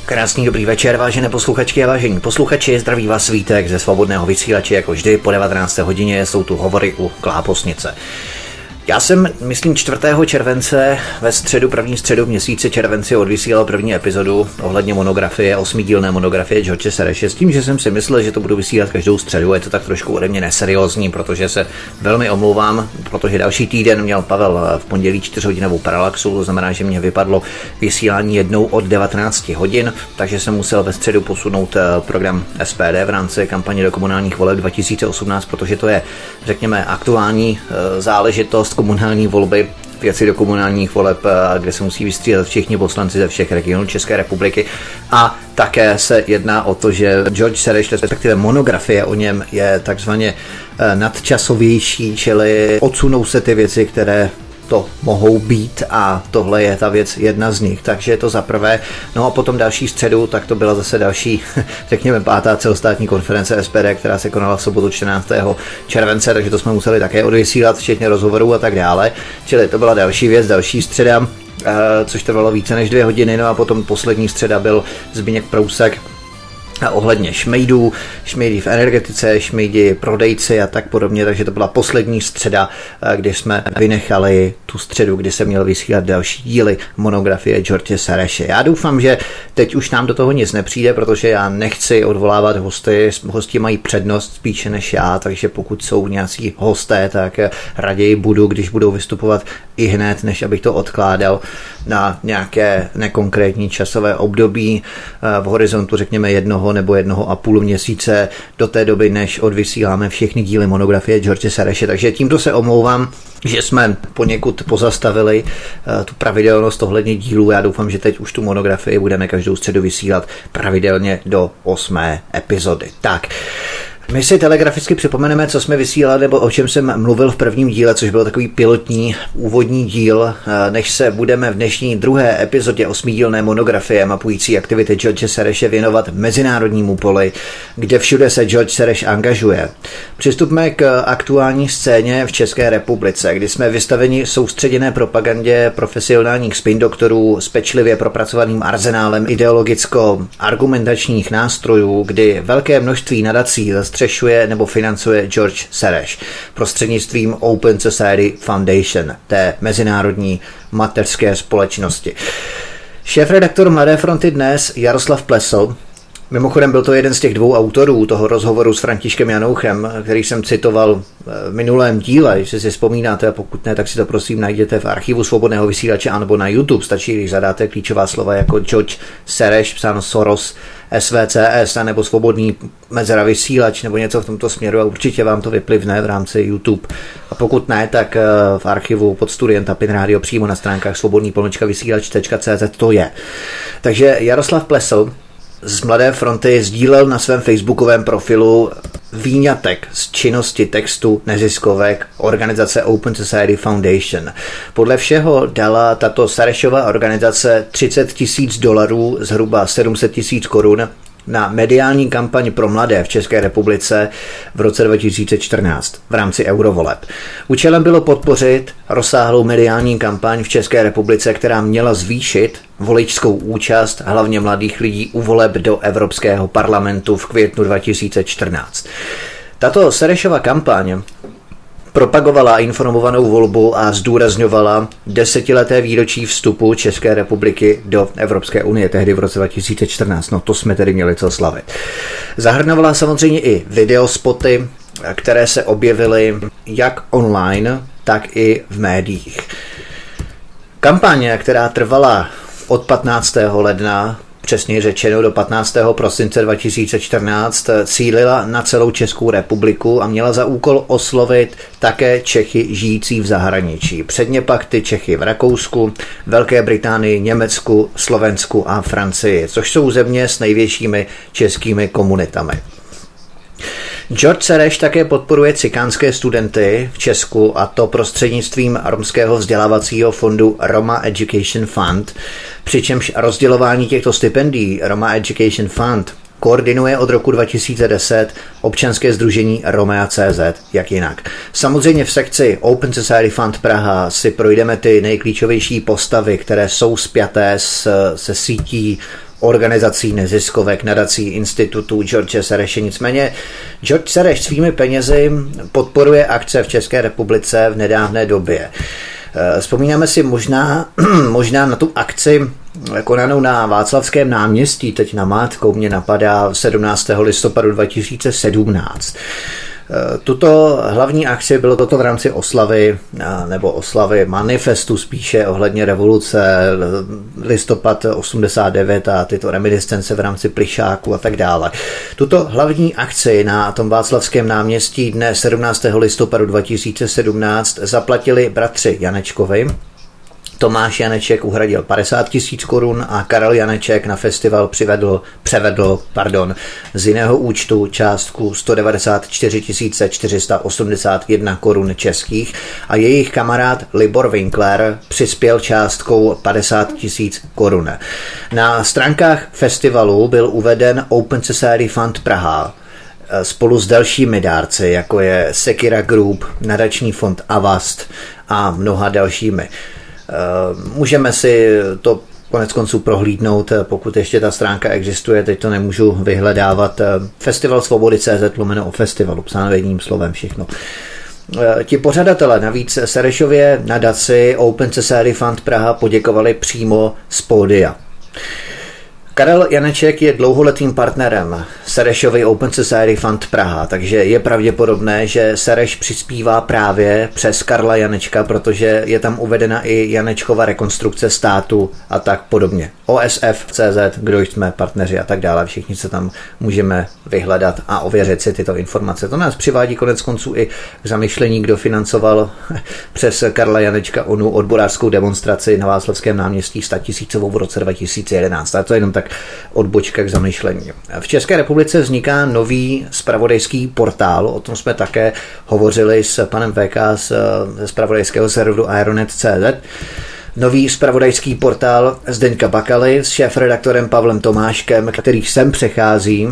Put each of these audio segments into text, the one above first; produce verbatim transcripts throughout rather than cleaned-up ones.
Krásný dobrý večer, vážené posluchačky a vážení posluchači, zdraví vás Vítek ze Svobodného vysílače, jako vždy po devatenácté hodině jsou tu hovory u Kláposnice. Já jsem, myslím, čtvrtého července ve středu, první středu v měsíci červenci odvysílal první epizodu ohledně monografie, osmidílné monografie George Sereše, s tím, že jsem si myslel, že to budu vysílat každou středu. Je to tak trošku ode mě neseriózní, protože se velmi omlouvám, protože další týden měl Pavel v pondělí čtyřhodinovou paralaxu, to znamená, že mě vypadlo vysílání jednou od devatenácti hodin, takže jsem musel ve středu posunout program S P D v rámci kampaně do komunálních voleb dva tisíce osmnáct, protože to je, řekněme, aktuální záležitost komunální volby, věci do komunálních voleb, kde se musí vystřídat všichni poslanci ze všech regionů České republiky. A také se jedná o to, že George Sereš, respektive monografie o něm, je takzvaně nadčasovější, čili odsunou se ty věci, které to mohou být, a tohle je ta věc, jedna z nich. Takže je to za prvé. No a potom další středu, tak to byla zase další, řekněme, pátá celostátní konference S P D, která se konala v sobotu čtrnáctého července, takže to jsme museli také odvysílat, včetně rozhovorů a tak dále. Čili to byla další věc, další středa, což trvalo více než dvě hodiny. No a potom poslední středa byl Zbyněk Prousek a ohledně šmejdů, šmejdy v energetice, šmejdi prodejci a tak podobně, takže to byla poslední středa, kdy jsme vynechali tu středu, kdy se měl vysílat další díly monografie George Sereše. Já doufám, že teď už nám do toho nic nepřijde, protože já nechci odvolávat hosty, hosti mají přednost spíše než já, takže pokud jsou nějací hosté, tak raději budu, když budou vystupovat i hned, než abych to odkládal na nějaké nekonkrétní časové období v horizontu, řekněme, jednoho nebo jednoho a půl měsíce do té doby, než odvysíláme všechny díly monografie George Sereše. Takže tímto se omlouvám, že jsme poněkud pozastavili uh, tu pravidelnost ohledně dílů. Já doufám, že teď už tu monografii budeme každou středu vysílat pravidelně do osmé epizody. Tak, my si telegraficky připomeneme, co jsme vysílali, nebo o čem jsem mluvil v prvním díle, což byl takový pilotní úvodní díl, než se budeme v dnešní druhé epizodě osmidílné monografie mapující aktivity George Sereše věnovat mezinárodnímu poli, kde všude se George Sereš angažuje. Přistupme k aktuální scéně v České republice, kdy jsme vystaveni soustředěné propagandě profesionálních spin doktorů s pečlivě propracovaným arzenálem ideologicko-argumentačních nástrojů, kdy velké množství nadací zastřešuje nebo financuje George Sereš prostřednictvím Open Society Foundation, té mezinárodní mateřské společnosti. Šéfredaktor Mladé fronty Dnes Jaroslav Plesl, mimochodem byl to jeden z těch dvou autorů toho rozhovoru s Františkem Janouchem, který jsem citoval v minulém díle, jestli si vzpomínáte, a pokud ne, tak si to prosím najděte v archivu Svobodného vysílače anebo na YouTube, stačí, když zadáte klíčová slova jako George Sereš, psáno Soros, S V C S, nebo Svobodný mezera vysílač, nebo něco v tomto směru, a určitě vám to vyplivne v rámci YouTube. A pokud ne, tak v archivu pod studiem Tapin Radio přímo na stránkách svobodný pomlčka vysílač tečka cé zet to je. Takže Jaroslav Plesl z Mladé fronty sdílel na svém facebookovém profilu výňatek z činnosti textu neziskovek organizace Open Society Foundation. Podle všeho dala tato Serešova organizace třicet tisíc dolarů, zhruba sedm set tisíc korun, na mediální kampaň pro mladé v České republice v roce dva tisíce čtrnáct v rámci eurovoleb. Účelem bylo podpořit rozsáhlou mediální kampaň v České republice, která měla zvýšit voličskou účast hlavně mladých lidí u voleb do Evropského parlamentu v květnu dva tisíce čtrnáct. Tato Serešova kampaň propagovala informovanou volbu a zdůrazňovala desetileté výročí vstupu České republiky do Evropské unie, tehdy v roce dva tisíce čtrnáct. No to jsme tedy měli co slavit. Zahrnovala samozřejmě i videospoty, které se objevily jak online, tak i v médiích. Kampaň, která trvala od patnáctého ledna, přesně řečeno do patnáctého prosince dva tisíce čtrnáct, cílila na celou Českou republiku a měla za úkol oslovit také Čechy žijící v zahraničí. Předně pak ty Čechy v Rakousku, Velké Británii, Německu, Slovensku a Francii, což jsou země s největšími českými komunitami. George Sereš také podporuje cikánské studenty v Česku, a to prostřednictvím romského vzdělávacího fondu Roma Education Fund, přičemž rozdělování těchto stipendií Roma Education Fund koordinuje od roku dva tisíce deset občanské sdružení Romea tečka cé zet, jak jinak. Samozřejmě v sekci Open Society Fund Praha si projdeme ty nejklíčovější postavy, které jsou spjaté s, se sítí organizací, neziskovek, nadací, institutů George Soreše. Nicméně George Soros svými penězi podporuje akce v České republice v nedávné době. Vzpomínáme si možná, možná na tu akci konanou na Václavském náměstí, teď namátkou mě napadá sedmnáctého listopadu dva tisíce sedmnáct. Tuto hlavní akci bylo toto v rámci oslavy, nebo oslavy manifestu spíše ohledně revoluce, listopad osmdesát devět a tyto reminiscence v rámci plišáku a tak dále. Tuto hlavní akci na tom Václavském náměstí dne sedmnáctého listopadu dva tisíce sedmnáct zaplatili bratři Janečkovi. Tomáš Janeček uhradil padesát tisíc korun a Karel Janeček na festival přivedl, převedl pardon, z jiného účtu částku sto devadesát čtyři tisíce čtyři sta osmdesát jedna korun českých a jejich kamarád Libor Winkler přispěl částkou padesát tisíc korun. Na stránkách festivalu byl uveden Open Society Fund Praha spolu s dalšími dárci, jako je Sekira Group, nadační fond Avast a mnoha dalšími. Můžeme si to konec konců prohlídnout, pokud ještě ta stránka existuje, teď to nemůžu vyhledávat. Festival svobody tečka cé zet lomeno o festivalu, psáno jedním slovem všechno. Ti pořadatelé navíc Sorosově nadaci Open Society Fund Praha poděkovali přímo z pódia. Karel Janeček je dlouholetým partnerem Sorosovy Open Society Fund Praha, takže je pravděpodobné, že Soros přispívá právě přes Karla Janečka, protože je tam uvedena i Janečkova rekonstrukce státu a tak podobně. O S F tečka cé zet, kdo jsme partneři a tak dále, všichni se tam můžeme vyhledat a ověřit si tyto informace. To nás přivádí konec konců i k zamyšlení, kdo financoval přes Karla Janečka onu odborářskou demonstraci na Václavském náměstí statisícovou v roce dva tisíce jedenáct. A to je jenom tak odbočka k zamyšlení. V České republice vzniká nový zpravodajský portál, o tom jsme také hovořili s panem V K ze zpravodajského serveru Aeronet tečka cé zet. Nový zpravodajský portál Zdeňka Bakaly s šéfredaktorem Pavlem Tomáškem, který sem přechází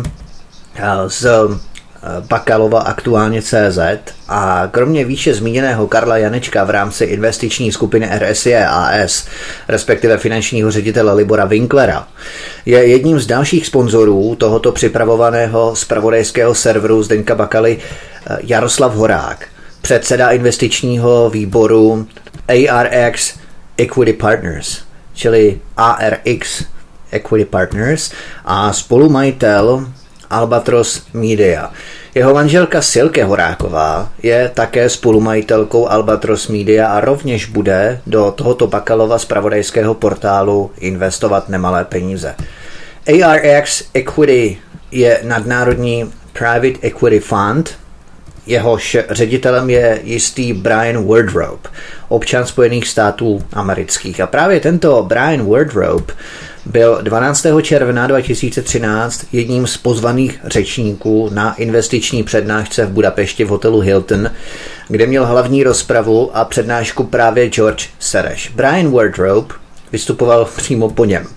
z Bakalova aktuálně tečka cé zet a kromě výše zmíněného Karla Janečka v rámci investiční skupiny R S J A S, respektive finančního ředitele Libora Winklera, je jedním z dalších sponzorů tohoto připravovaného zpravodajského serveru Zdeňka Bakaly Jaroslav Horák, předseda investičního výboru A R X Equity Partners, čili A R X Equity Partners a spolumajitel Albatros Media. Jeho manželka Silke Horáková je také spolumajitelkou Albatros Media a rovněž bude do tohoto Bakalova zpravodajského portálu investovat nemalé peníze. A R X Equity je nadnárodní private equity fund, jehož ředitelem je jistý Brian Wardrobe, občan Spojených států amerických. A právě tento Brian Wardrobe byl dvanáctého června dva tisíce třináct jedním z pozvaných řečníků na investiční přednášce v Budapešti v hotelu Hilton, kde měl hlavní rozpravu a přednášku právě George Soros. Brian Wardrobe vystupoval přímo po něm.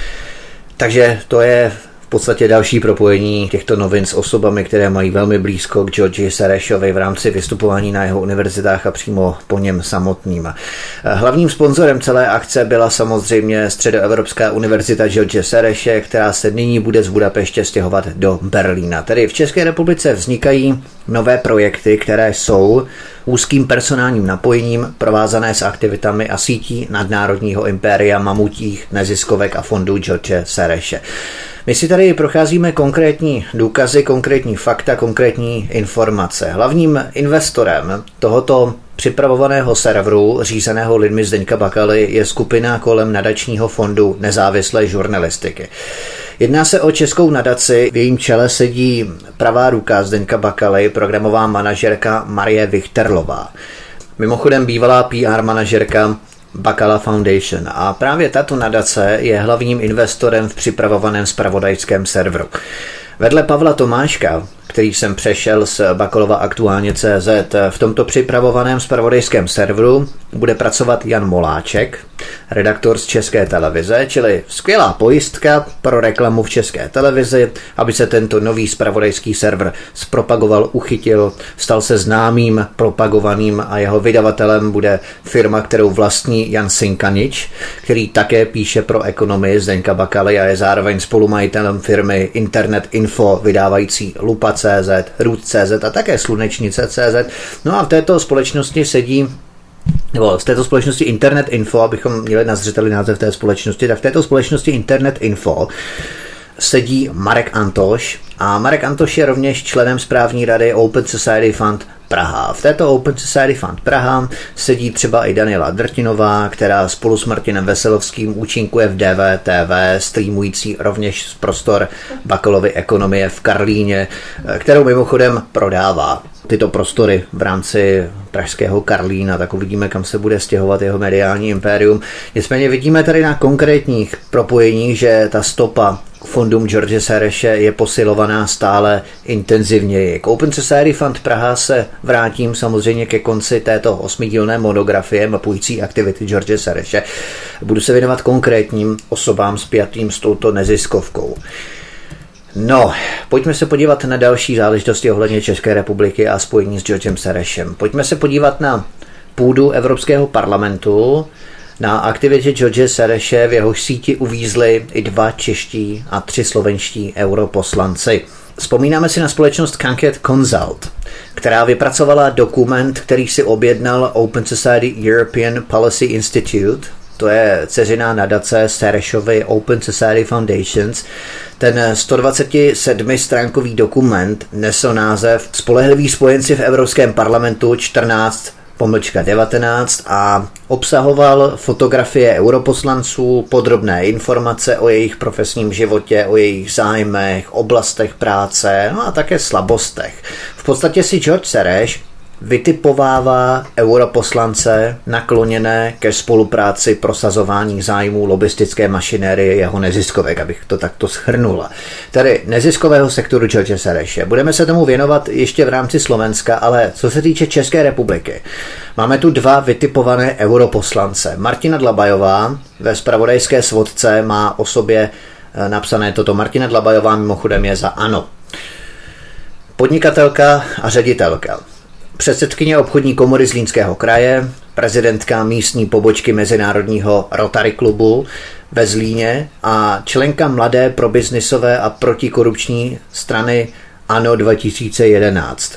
Takže to je v podstatě další propojení těchto novin s osobami, které mají velmi blízko k Georgi Sorosovi v rámci vystupování na jeho univerzitách a přímo po něm samotným. Hlavním sponzorem celé akce byla samozřejmě Středoevropská univerzita George Sorose, která se nyní bude z Budapeště stěhovat do Berlína. Tedy v České republice vznikají nové projekty, které jsou úzkým personálním napojením provázané s aktivitami a sítí nadnárodního impéria mamutích neziskovek a fondů George Sorose. My si tady procházíme konkrétní důkazy, konkrétní fakta, konkrétní informace. Hlavním investorem tohoto připravovaného serveru, řízeného lidmi Zdeňka Bakaly, je skupina kolem nadačního fondu nezávislé žurnalistiky. Jedná se o českou nadaci, v jejím čele sedí pravá ruka Zdeňka Bakaly, programová manažerka Marie Vichterlová. Mimochodem bývalá P R manažerka Bakala Foundation. A právě tato nadace je hlavním investorem v připravovaném zpravodajském serveru. Vedle Pavla Tomáška, který jsem přešel z Bakalova aktuálně tečka cé zet, v tomto připravovaném zpravodajském serveru bude pracovat Jan Moláček, redaktor z České televize, čili skvělá pojistka pro reklamu v České televizi, aby se tento nový zpravodajský server zpropagoval, uchytil, stal se známým, propagovaným a jeho vydavatelem bude firma, kterou vlastní Jan Sinkanič, který také píše pro ekonomii Zdeňka Bakaly a je zároveň spolumajitelem firmy Internet Info, vydávající Lupa tečka cé zet, Root tečka cé zet a také Slunečnice tečka cé zet. No a v této společnosti sedí nebo z této společnosti Internet Info, abychom měli na zřeteli název té společnosti, tak v této společnosti Internet Info sedí Marek Antoš a Marek Antoš je rovněž členem správní rady Open Society Fund Praha. V této Open Society Fund Praha sedí třeba i Daniela Drtinová, která spolu s Martinem Veselovským účinkuje v D V T V, streamující rovněž z prostor Bakalovy ekonomie v Karlíně, kterou mimochodem prodává tyto prostory v rámci pražského Karlína, tak uvidíme, kam se bude stěhovat jeho mediální impérium. Nicméně vidíme tady na konkrétních propojeních, že ta stopa k fondům George Sereše je posilovaná stále intenzivněji. K Open Society Fund Praha se vrátím samozřejmě ke konci této osmidílné monografie mapující aktivity George Sereše. Budu se věnovat konkrétním osobám spjatým s touto neziskovkou. No, pojďme se podívat na další záležitosti ohledně České republiky a spojení s Georgem Serešem. Pojďme se podívat na půdu Evropského parlamentu, na aktivitě George Sereše, v jehož síti uvízli i dva čeští a tři slovenští europoslanci. Vzpomínáme si na společnost Kanket Consult, která vypracovala dokument, který si objednal Open Society European Policy Institute, to je dceřiná nadace Serešovy Open Society Foundations. Ten sto dvacet sedm stránkový dokument nesl název Spolehliví spojenci v Evropském parlamentu čtrnáct pomlčka devatenáct a obsahoval fotografie europoslanců, podrobné informace o jejich profesním životě, o jejich zájmech, oblastech práce, no a také slabostech. V podstatě si George Sereš vytipovává europoslance nakloněné ke spolupráci prosazování zájmů lobistické mašinérie jeho neziskovek, abych to takto shrnula. Tedy neziskového sektoru George Sereše. Budeme se tomu věnovat ještě v rámci Slovenska, ale co se týče České republiky, máme tu dva vytipované europoslance. Martina Dlabajová ve zpravodajské svodce má o sobě napsané toto. Martina Dlabajová mimochodem je za ANO. Podnikatelka a ředitelka. Předsedkyně obchodní komory Zlínského kraje, prezidentka místní pobočky Mezinárodního Rotary klubu ve Zlíně a členka mladé probiznisové a protikorupční strany ANO dva tisíce jedenáct.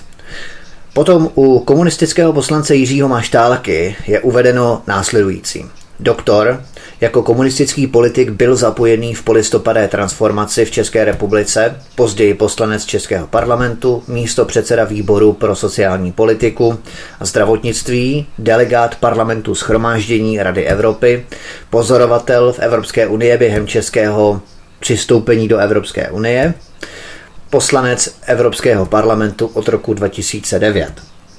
Potom u komunistického poslance Jiřího Maštálky je uvedeno následující. Doktor jako komunistický politik byl zapojený v polistopadé transformaci v České republice, později poslanec Českého parlamentu, místopředseda výboru pro sociální politiku a zdravotnictví, delegát parlamentu shromáždění Rady Evropy, pozorovatel v Evropské unii během českého přistoupení do Evropské unie, poslanec Evropského parlamentu od roku dva tisíce devět.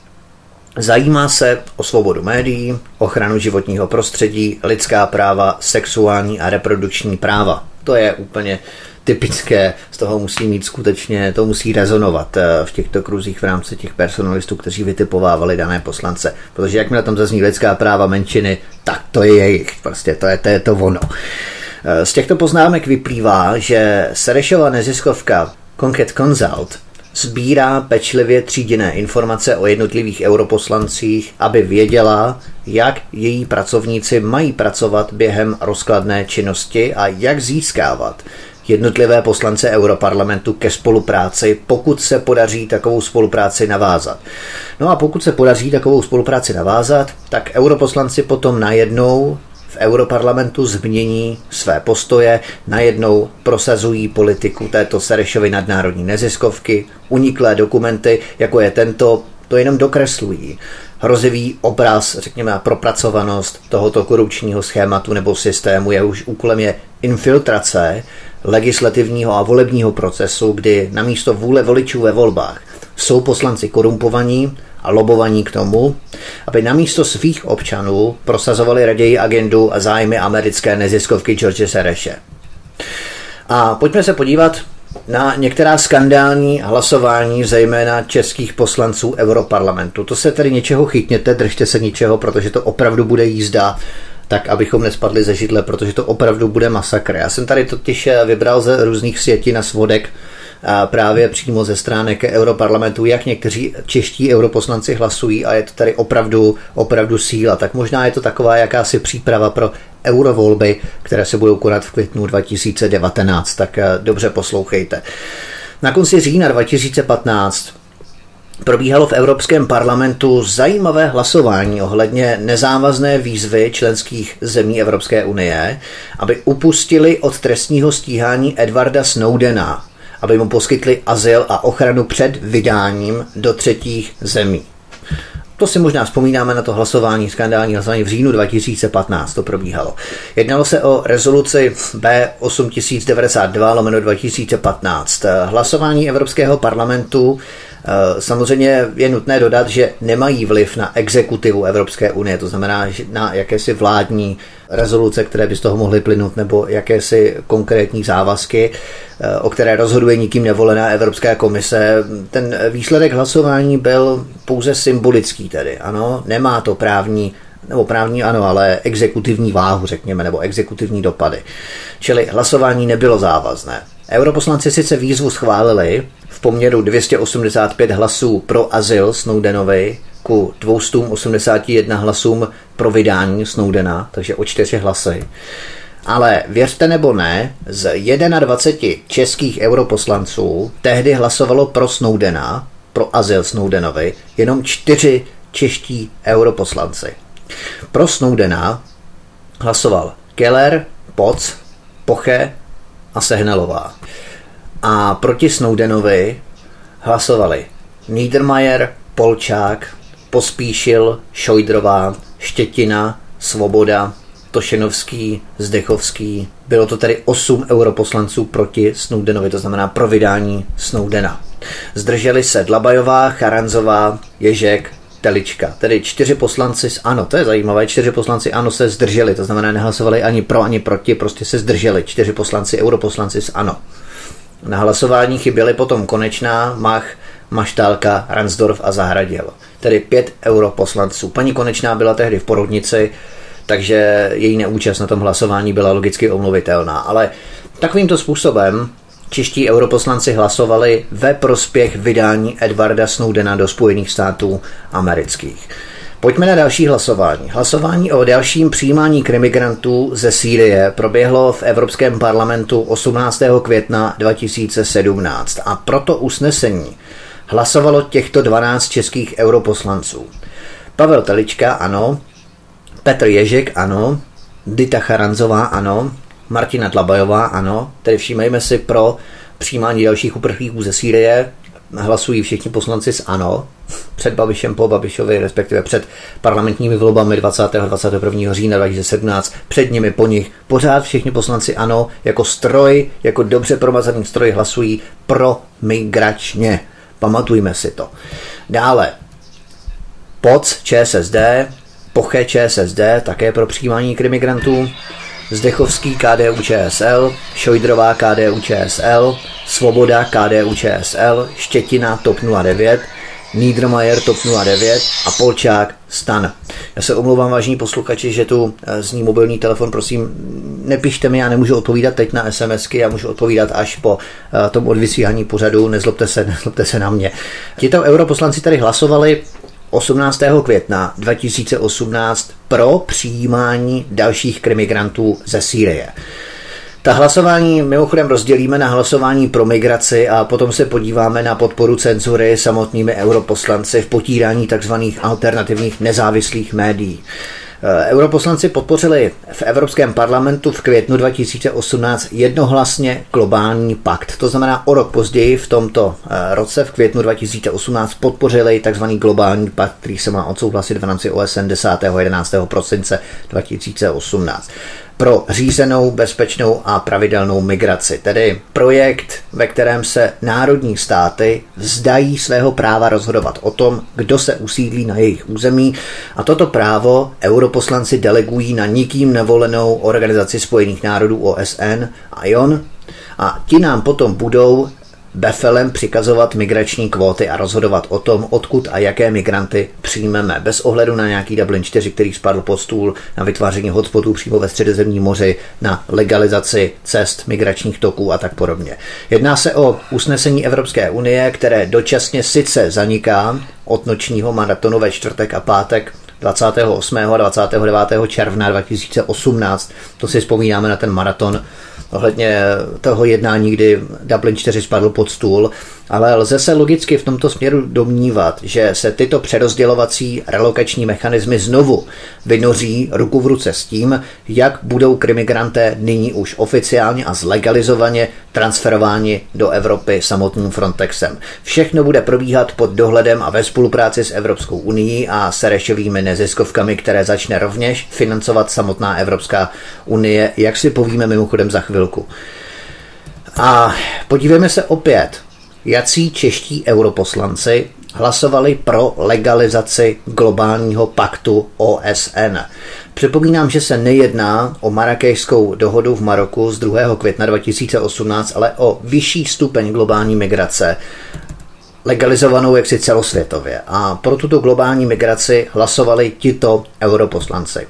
Zajímá se o svobodu médií, ochranu životního prostředí, lidská práva, sexuální a reprodukční práva. To je úplně typické, z toho musí mít skutečně, to musí rezonovat v těchto kruzích v rámci těch personalistů, kteří vytipovávali dané poslance. Protože jakmile tam zazní lidská práva menšiny, tak to je jejich, prostě to je to, je to ono. Z těchto poznámek vyplývá, že Serešova neziskovka Kanket Consult sbírá pečlivě tříděné informace o jednotlivých europoslancích, aby věděla, jak její pracovníci mají pracovat během rozkladné činnosti a jak získávat jednotlivé poslance europarlamentu ke spolupráci, pokud se podaří takovou spolupráci navázat. No a pokud se podaří takovou spolupráci navázat, tak europoslanci potom najednou v europarlamentu změní své postoje, najednou prosazují politiku této Serešovy nadnárodní neziskovky, uniklé dokumenty, jako je tento, to jenom dokreslují. Hrozivý obraz, řekněme, propracovanost tohoto korupčního schématu nebo systému, jehož úkolem je infiltrace legislativního a volebního procesu, kdy namísto vůle voličů ve volbách jsou poslanci korumpovaní a lobovaní k tomu, aby namísto svých občanů prosazovali raději agendu a zájmy americké neziskovky George Sereše. A pojďme se podívat na některá skandální hlasování, zejména českých poslanců Europarlamentu. To se tedy něčeho chytněte, držte se ničeho, protože to opravdu bude jízda. tak abychom nespadli ze židle, protože to opravdu bude masakr. Já jsem tady totiž vybral ze různých světin a svodek právě přímo ze stránek Europarlamentu, jak někteří čeští europoslanci hlasují a je to tady opravdu, opravdu síla. Tak možná je to taková jakási příprava pro eurovolby, které se budou konat v květnu dva tisíce devatenáct. Tak dobře poslouchejte. Na konci října dva tisíce patnáct probíhalo v Evropském parlamentu zajímavé hlasování ohledně nezávazné výzvy členských zemí Evropské unie, aby upustili od trestního stíhání Edwarda Snowdena, aby mu poskytli azyl a ochranu před vydáním do třetích zemí. To si možná vzpomínáme na to hlasování, skandální hlasování v říjnu dva tisíce patnáct to probíhalo. Jednalo se o rezoluci B osm tisíc devadesát dva lomeno dva tisíce patnáct. Hlasování Evropského parlamentu samozřejmě je nutné dodat, že nemají vliv na exekutivu Evropské unie, to znamená na jakési vládní rezoluce, které by z toho mohly plynout, nebo jakési konkrétní závazky, o které rozhoduje nikým nevolená Evropská komise. Ten výsledek hlasování byl pouze symbolický tedy, ano, nemá to právní, nebo právní ano, ale exekutivní váhu, řekněme, nebo exekutivní dopady. Čili hlasování nebylo závazné. Europoslanci sice výzvu schválili v poměru dvě stě osmdesát pět hlasů pro azyl Snowdenovi ku dvě stě osmdesát jedna hlasům pro vydání Snowdena, takže o čtyři hlasy. Ale věřte nebo ne, z dvaceti jedna českých europoslanců tehdy hlasovalo pro Snowdena, pro azyl Snowdenovi, jenom čtyři čeští europoslanci. Pro Snowdena hlasoval Keller, Poc, Poche a Sehnalová. A proti Snowdenovi hlasovali Niedermayer, Polčák, Pospíšil, Šojdrová, Štětina, Svoboda, Tošenovský, Zdechovský. Bylo to tedy osm europoslanců proti Snowdenovi, to znamená pro vydání Snowdena. Zdrželi se Dlabajová, Charanzová, Ježek, Telička. Tedy čtyři poslanci z ANO, to je zajímavé, čtyři poslanci ANO se zdrželi, to znamená nehlasovali ani pro, ani proti, prostě se zdrželi. Čtyři poslanci, europoslanci z ANO. Na hlasování chyběli potom Konečná, Mach, Maštálka, Ransdorf a Zahradil. Tedy pět europoslanců. Paní Konečná byla tehdy v porodnici, takže její neúčast na tom hlasování byla logicky omluvitelná. Ale takovýmto způsobem čeští europoslanci hlasovali ve prospěch vydání Edwarda Snowdena do Spojených států amerických. Pojďme na další hlasování. Hlasování o dalším přijímání krimigrantů ze Sýrie proběhlo v Evropském parlamentu osmnáctého května dva tisíce sedmnáct a proto usnesení hlasovalo těchto dvanáct českých europoslanců. Pavel Telička, ano, Petr Ježek, ano, Dita Charanzová, ano, Martina Dlabajová, ano, tedy všímejme si pro přijímání dalších uprchlíků ze Sýrie hlasují všichni poslanci z ANO, před Babišem, po Babišovi, respektive před parlamentními volbami dvacátého a dvacátého prvního října dva tisíce sedmnáct, před nimi, po nich, pořád všichni poslanci ANO jako stroj, jako dobře promazaný stroj hlasují pro migračně. Pamatujme si to. Dále, Poc, ČSSD, Poche, ČSSD, také pro přijímání krimigrantů, Zdechovský, K D U Č S L, Šojdrová, K D U Č S L, Svoboda, K D U Č S L, Štětina, TOP nula devět, Niedermayer, TOP nula devět a Polčák, STAN. Já se omlouvám, vážní posluchači, že tu zní mobilní telefon, prosím, nepište mi, já nemůžu odpovídat teď na SMSky, já můžu odpovídat až po tom odvysílání pořadu, nezlobte se, nezlobte se na mě. Tito europoslanci tady hlasovali osmnáctého května dva tisíce osmnáct pro přijímání dalších krimigrantů ze Sýrie. Ta hlasování mimochodem rozdělíme na hlasování pro migraci a potom se podíváme na podporu cenzury samotnými europoslanci v potírání tzv. Alternativních nezávislých médií. Europoslanci podpořili v Evropském parlamentu v květnu dva tisíce osmnáct jednohlasně globální pakt. To znamená, o rok později v tomto roce, v květnu dva tisíce osmnáct, podpořili tzv. Globální pakt, který se má odsouhlasit v rámci O S N desátého a jedenáctého prosince dva tisíce osmnáct. Pro řízenou, bezpečnou a pravidelnou migraci. Tedy projekt, ve kterém se národní státy vzdají svého práva rozhodovat o tom, kdo se usídlí na jejich území, a toto právo europoslanci delegují na nikým nevolenou Organizaci spojených národů O S N a I O N a ti nám potom budou befelem přikazovat migrační kvóty a rozhodovat o tom, odkud a jaké migranty přijmeme, bez ohledu na nějaký Dublin čtyři, který spadl pod stůl, na vytváření hotspotů přímo ve Středozemním moři, na legalizaci cest migračních toků a tak podobně. Jedná se o usnesení Evropské unie, které dočasně sice zaniká od nočního maratonu ve čtvrtek a pátek dvacátého osmého a dvacátého devátého června dva tisíce osmnáct. To si vzpomínáme na ten maraton ohledně toho jednání, kdy Dublin čtyři spadl pod stůl, ale lze se logicky v tomto směru domnívat, že se tyto přerozdělovací relokační mechanismy znovu vynoří ruku v ruce s tím, jak budou krimigranté nyní už oficiálně a zlegalizovaně transferováni do Evropy samotným Frontexem. Všechno bude probíhat pod dohledem a ve spolupráci s Evropskou unií a Serešovými neziskovkami, které začne rovněž financovat samotná Evropská unie, jak si povíme mimochodem za chvilku. A podívejme se opět, jací čeští europoslanci hlasovali pro legalizaci globálního paktu O S N. Připomínám, že se nejedná o Marrákešskou dohodu v Maroku z druhého května dva tisíce osmnáct, ale o vyšší stupeň globální migrace, legalizovanou jaksi celosvětově. A pro tuto globální migraci hlasovali tito europoslanci.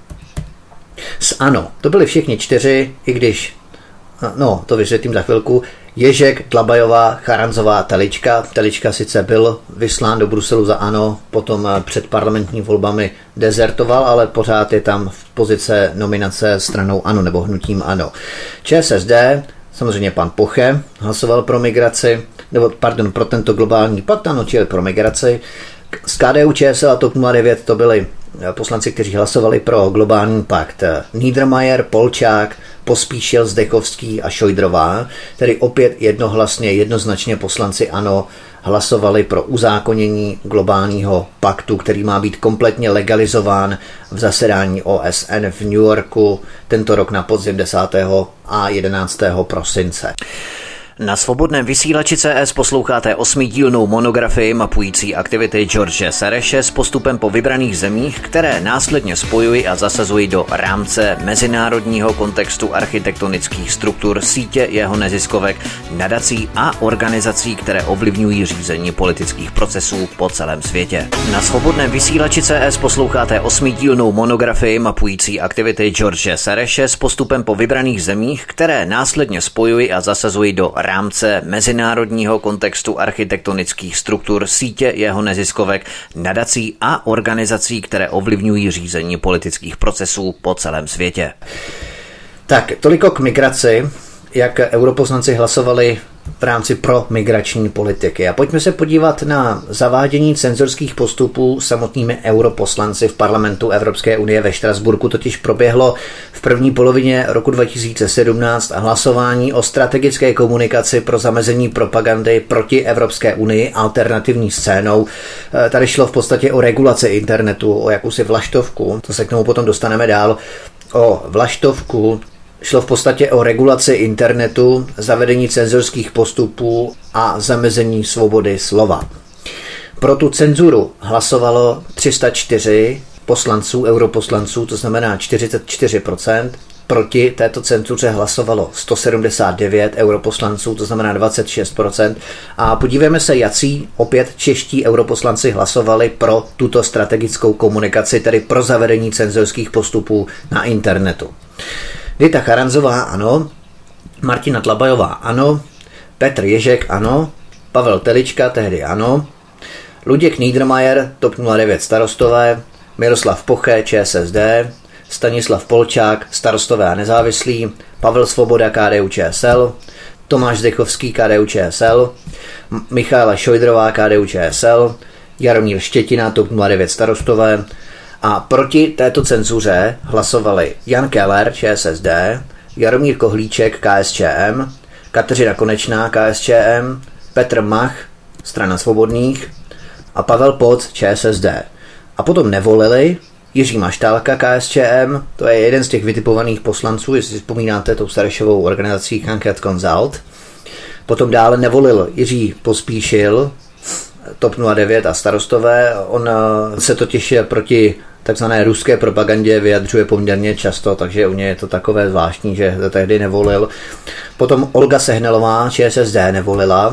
Z ANO, to byli všichni čtyři, i když, no to vysvětlím za chvilku, Ježek, Dlabajová, Charanzová, Telička. Telička sice byl vyslán do Bruselu za ANO, potom před parlamentní volbami dezertoval, ale pořád je tam v pozice nominace stranou ANO nebo hnutím ANO. ČSSD, samozřejmě pan Poche, hlasoval pro migraci, nebo pardon, pro tento globální pakt, ano, čili pro migraci. Z K D U Č S L a TOP nula devět to byli poslanci, kteří hlasovali pro globální pakt. Niedermayer, Polčák, Pospíšil, Zdechovský a Šojdrová, tedy opět jednohlasně, jednoznačně poslanci ANO hlasovali pro uzákonění globálního paktu, který má být kompletně legalizován v zasedání O S N v New Yorku tento rok na podzim desátého a jedenáctého prosince. Na svobodném vysílači C S posloucháte osmidílnou monografii mapující aktivity George Sereše s postupem po vybraných zemích, které následně spojují a zasazují do rámce mezinárodního kontextu architektonických struktur sítě jeho neziskovek, nadací a organizací, které ovlivňují řízení politických procesů po celém světě. Na svobodném vysílači C S posloucháte osmidílnou monografii mapující aktivity George Sereše s postupem po vybraných zemích, které následně spojují a zasazují do rámce mezinárodního kontextu architektonických struktur sítě jeho neziskovek, nadací a organizací, které ovlivňují řízení politických procesů po celém světě. Tak, toliko k migraci, jak europoslanci hlasovali v rámci pro migrační politiky. A pojďme se podívat na zavádění cenzorských postupů samotnými europoslanci v parlamentu Evropské unie ve Štrasburku. Totiž proběhlo v první polovině roku dva tisíce sedmnáct hlasování o strategické komunikaci pro zamezení propagandy proti Evropské unii alternativní scénou. Tady šlo v podstatě o regulaci internetu, o jakousi vlaštovku, to se k tomu potom dostaneme dál, o vlaštovku. Šlo v podstatě o regulaci internetu, zavedení cenzorských postupů a zamezení svobody slova. Pro tu cenzuru hlasovalo tři sta čtyři poslanců, europoslanců, to znamená čtyřicet čtyři procent. Proti této cenzuře hlasovalo sto sedmdesát devět europoslanců, to znamená dvacet šest procent. A podívejme se, jací opět čeští europoslanci hlasovali pro tuto strategickou komunikaci, tedy pro zavedení cenzorských postupů na internetu. Dita Charanzová ano, Martina Dlabajová ano, Petr Ježek ano, Pavel Telička tehdy ano, Luděk Niedermayer, TOP nula devět Starostové, Miroslav Poche, ČSSD, Stanislav Polčák, Starostové a nezávislí, Pavel Svoboda, K D U Č S L, Tomáš Zdechovský, K D U Č S L, Michála Šojdrová, K D U Č S L, Jaromír Štětina, TOP nula devět Starostové. A proti této cenzuře hlasovali Jan Keller, ČSSD, Jaromír Kohlíček, K S Č M, Kateřina Konečná, K S Č M, Petr Mach, Strana svobodných a Pavel Poc, ČSSD. A potom nevolili Jiří Maštálka, K S Č M, to je jeden z těch vytipovaných poslanců, jestli si vzpomínáte tou Starešovou organizací Hanket Consult. Potom dále nevolil Jiří Pospíšil, TOP nula devět a Starostové. On se totiž proti takzvané ruské propagandě vyjadřuje poměrně často, takže u něj je to takové zvláštní, že to tehdy nevolil. Potom Olga Sehnalová, ČSSD, nevolila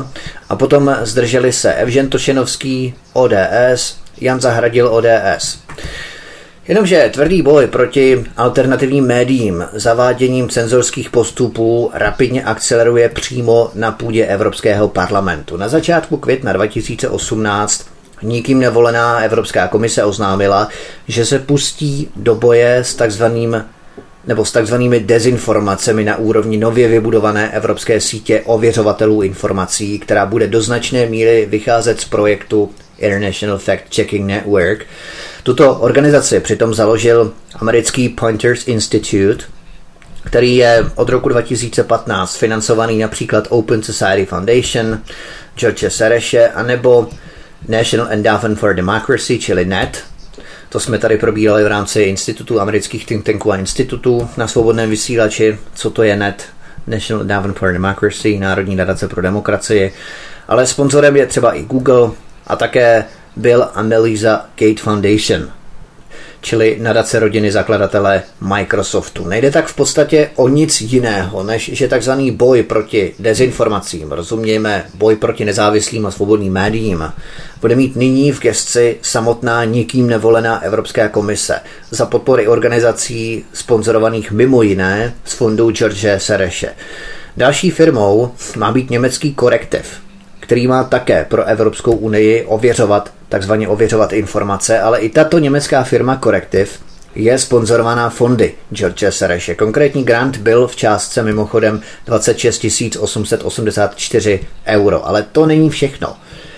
A potom zdrželi se Evžen Tošenovský, O D S, Jan Zahradil, O D S. Jenomže tvrdý boj proti alternativním médiím zaváděním cenzorských postupů rapidně akceleruje přímo na půdě Evropského parlamentu. Na začátku května dva tisíce osmnáct nikým nevolená Evropská komise oznámila, že se pustí do boje s takzvaným nebo s takzvanými dezinformacemi na úrovni nově vybudované evropské sítě ověřovatelů informací, která bude do značné míry vycházet z projektu International Fact-Checking Network. Tuto organizaci přitom založil americký Pointers Institute, který je od roku dva tisíce patnáct financovaný například Open Society Foundation, George Soreše, anebo National Endowment for Democracy, čili N E T. To jsme tady probírali v rámci institutu amerických think tanků a institutů na svobodném vysílači. Co to je N E T? National Endowment for Democracy, Národní nadace pro demokracii. Ale sponzorem je třeba i Google a také Bill a Melinda Gates Foundation, čili nadace rodiny zakladatele Microsoftu. Nejde tak v podstatě o nic jiného, než že takzvaný boj proti dezinformacím, rozumějme boj proti nezávislým a svobodným médiím, bude mít nyní v gesci samotná nikým nevolená Evropská komise za podpory organizací sponzorovaných mimo jiné z fondu George Soreše. Další firmou má být německý Correctiv, který má také pro Evropskou unii ověřovat, takzvaně ověřovat informace, ale i tato německá firma Correctiv je sponzorovaná fondy George Soreše. Konkrétní grant byl v částce mimochodem dvacet šest tisíc osm set osmdesát čtyři euro, ale to není všechno.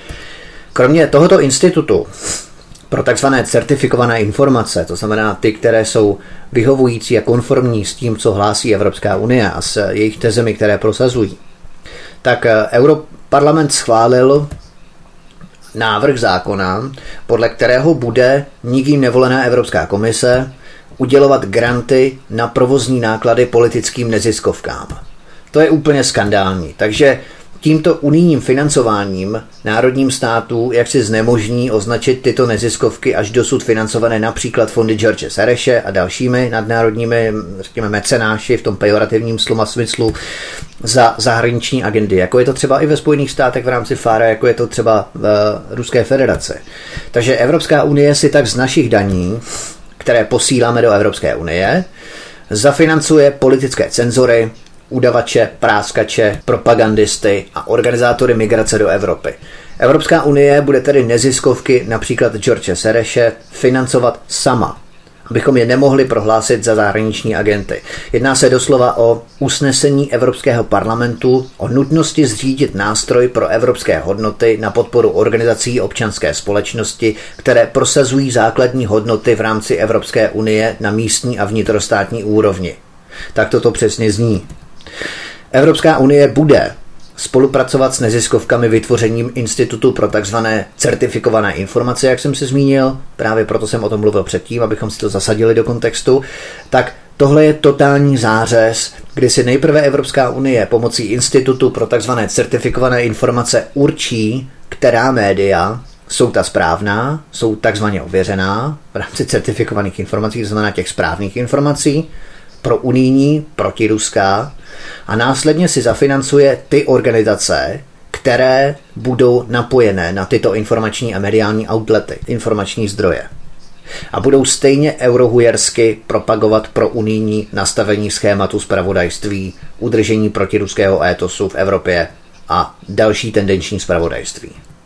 Kromě tohoto institutu pro takzvané certifikované informace, to znamená ty, které jsou vyhovující a konformní s tím, co hlásí Evropská unie a s jejich tezemi, které prosazují, tak Europarlament schválil návrh zákona, podle kterého bude nikým nevolená Evropská komise udělovat granty na provozní náklady politickým neziskovkám. To je úplně skandální. Takže tímto unijním financováním národním států jak si znemožní označit tyto neziskovky až dosud financované například fondy George Soreše a dalšími nadnárodními, řekněme, mecenáši v tom pejorativním slova smyslu za zahraniční agendy, jako je to třeba i ve Spojených státech v rámci FARA, jako je to třeba v Ruské federaci. Takže Evropská unie si tak z našich daní, které posíláme do Evropské unie, zafinancuje politické cenzory, udavače, práskače, propagandisty a organizátory migrace do Evropy. Evropská unie bude tedy neziskovky, například George Soreše, financovat sama, abychom je nemohli prohlásit za zahraniční agenty. Jedná se doslova o usnesení Evropského parlamentu o nutnosti zřídit nástroj pro evropské hodnoty na podporu organizací občanské společnosti, které prosazují základní hodnoty v rámci Evropské unie na místní a vnitrostátní úrovni. Tak toto přesně zní. Evropská unie bude spolupracovat s neziskovkami vytvořením Institutu pro takzvané certifikované informace, jak jsem se zmínil, právě proto jsem o tom mluvil předtím, abychom si to zasadili do kontextu, tak tohle je totální zářez, kdy si nejprve Evropská unie pomocí Institutu pro takzvané certifikované informace určí, která média jsou ta správná, jsou takzvaně ověřená v rámci certifikovaných informací, to znamená těch správných informací, pro unijní, protiruská, a následně si zafinancuje ty organizace, které budou napojené na tyto informační a mediální outlety, informační zdroje. A budou stejně eurohujersky propagovat pro unijní nastavení schématu zpravodajství, udržení protiruského étosu v Evropě a další tendenční zpravodajství.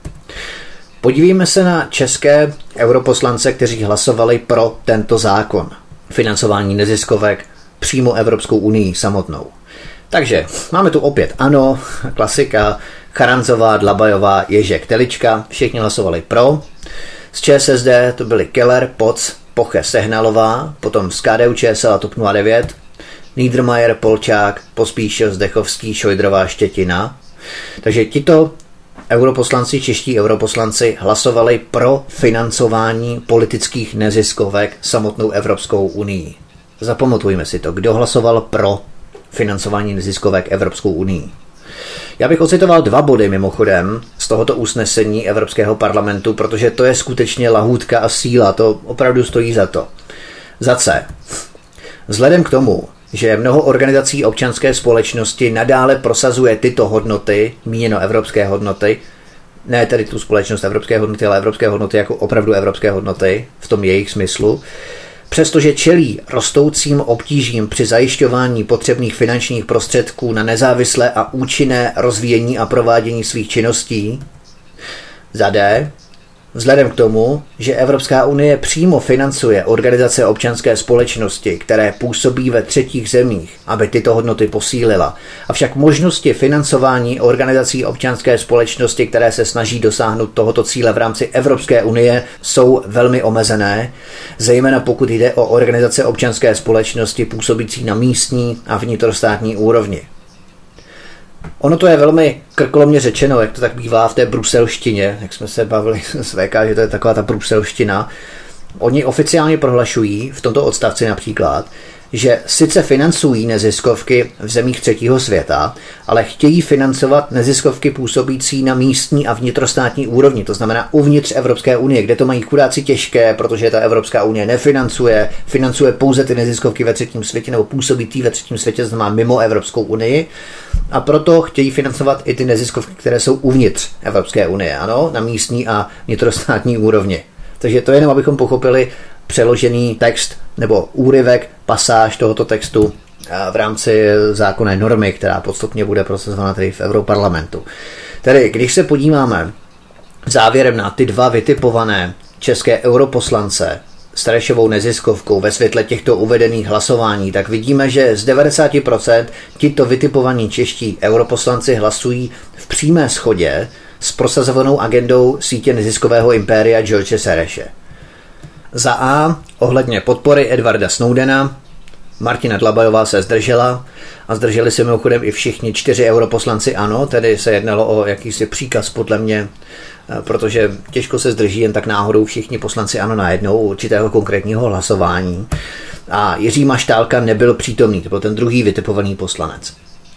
Podívejme se na české europoslance, kteří hlasovali pro tento zákon. Financování neziskovek přímo Evropskou unii samotnou. Takže máme tu opět ANO, klasika, Charanzová, Dlabajová, Ježek, Telička, všichni hlasovali pro. Z ČSSD to byli Keller, Poc, Poche, Sehnalová, potom z K D U Č S L a TOP nula devět, Niedermayer, Polčák, Pospíšil, Zdechovský, Šojdrová, Štětina. Takže tito europoslanci, čeští europoslanci hlasovali pro financování politických neziskovek samotnou Evropskou unii. Zapamatujme si to, kdo hlasoval pro financování neziskovek Evropskou unii. Já bych ocitoval dva body mimochodem z tohoto usnesení Evropského parlamentu, protože to je skutečně lahůdka a síla, to opravdu stojí za to. Za C. Vzhledem k tomu, že mnoho organizací občanské společnosti nadále prosazuje tyto hodnoty, míněno evropské hodnoty, ne tedy tu společnost evropské hodnoty, ale evropské hodnoty jako opravdu evropské hodnoty v tom jejich smyslu, přestože čelí rostoucím obtížím při zajišťování potřebných finančních prostředků na nezávislé a účinné rozvíjení a provádění svých činností. Za D. Vzhledem k tomu, že Evropská unie přímo financuje organizace občanské společnosti, které působí ve třetích zemích, aby tyto hodnoty posílila, avšak možnosti financování organizací občanské společnosti, které se snaží dosáhnout tohoto cíle v rámci Evropské unie, jsou velmi omezené, zejména pokud jde o organizace občanské společnosti působící na místní a vnitrostátní úrovni. Ono to je velmi krkolomně řečeno, jak to tak bývá v té bruselštině, jak jsme se bavili s V K, že to je taková ta bruselština. Oni oficiálně prohlašují, v tomto odstavci například, že sice financují neziskovky v zemích třetího světa, ale chtějí financovat neziskovky působící na místní a vnitrostátní úrovni, to znamená uvnitř Evropské unie, kde to mají chudáci těžké, protože ta Evropská unie nefinancuje, financuje pouze ty neziskovky ve třetím světě nebo působí tý ve třetím světě, to znamená mimo Evropskou unii, a proto chtějí financovat i ty neziskovky, které jsou uvnitř Evropské unie, ano, na místní a vnitrostátní úrovni. Takže to jenom, abychom pochopili přeložený text nebo úryvek, pasáž tohoto textu v rámci zákonné normy, která podstatně bude procesována tady v Europarlamentu. Tedy, když se podíváme závěrem na ty dva vytipované české europoslance s Terešovou neziskovkou ve světle těchto uvedených hlasování, tak vidíme, že z devadesát procent tito vytipovaní čeští europoslanci hlasují v přímé shodě s prosazovanou agendou sítě neziskového impéria George Soreše. Za A ohledně podpory Edwarda Snowdena Martina Dlabajová se zdržela a zdrželi se mimochodem i všichni čtyři europoslanci ANO, tedy se jednalo o jakýsi příkaz podle mě, protože těžko se zdrží jen tak náhodou všichni poslanci ANO najednou určitého konkrétního hlasování. A Jiří Maštálka nebyl přítomný, to byl ten druhý vytipovaný poslanec.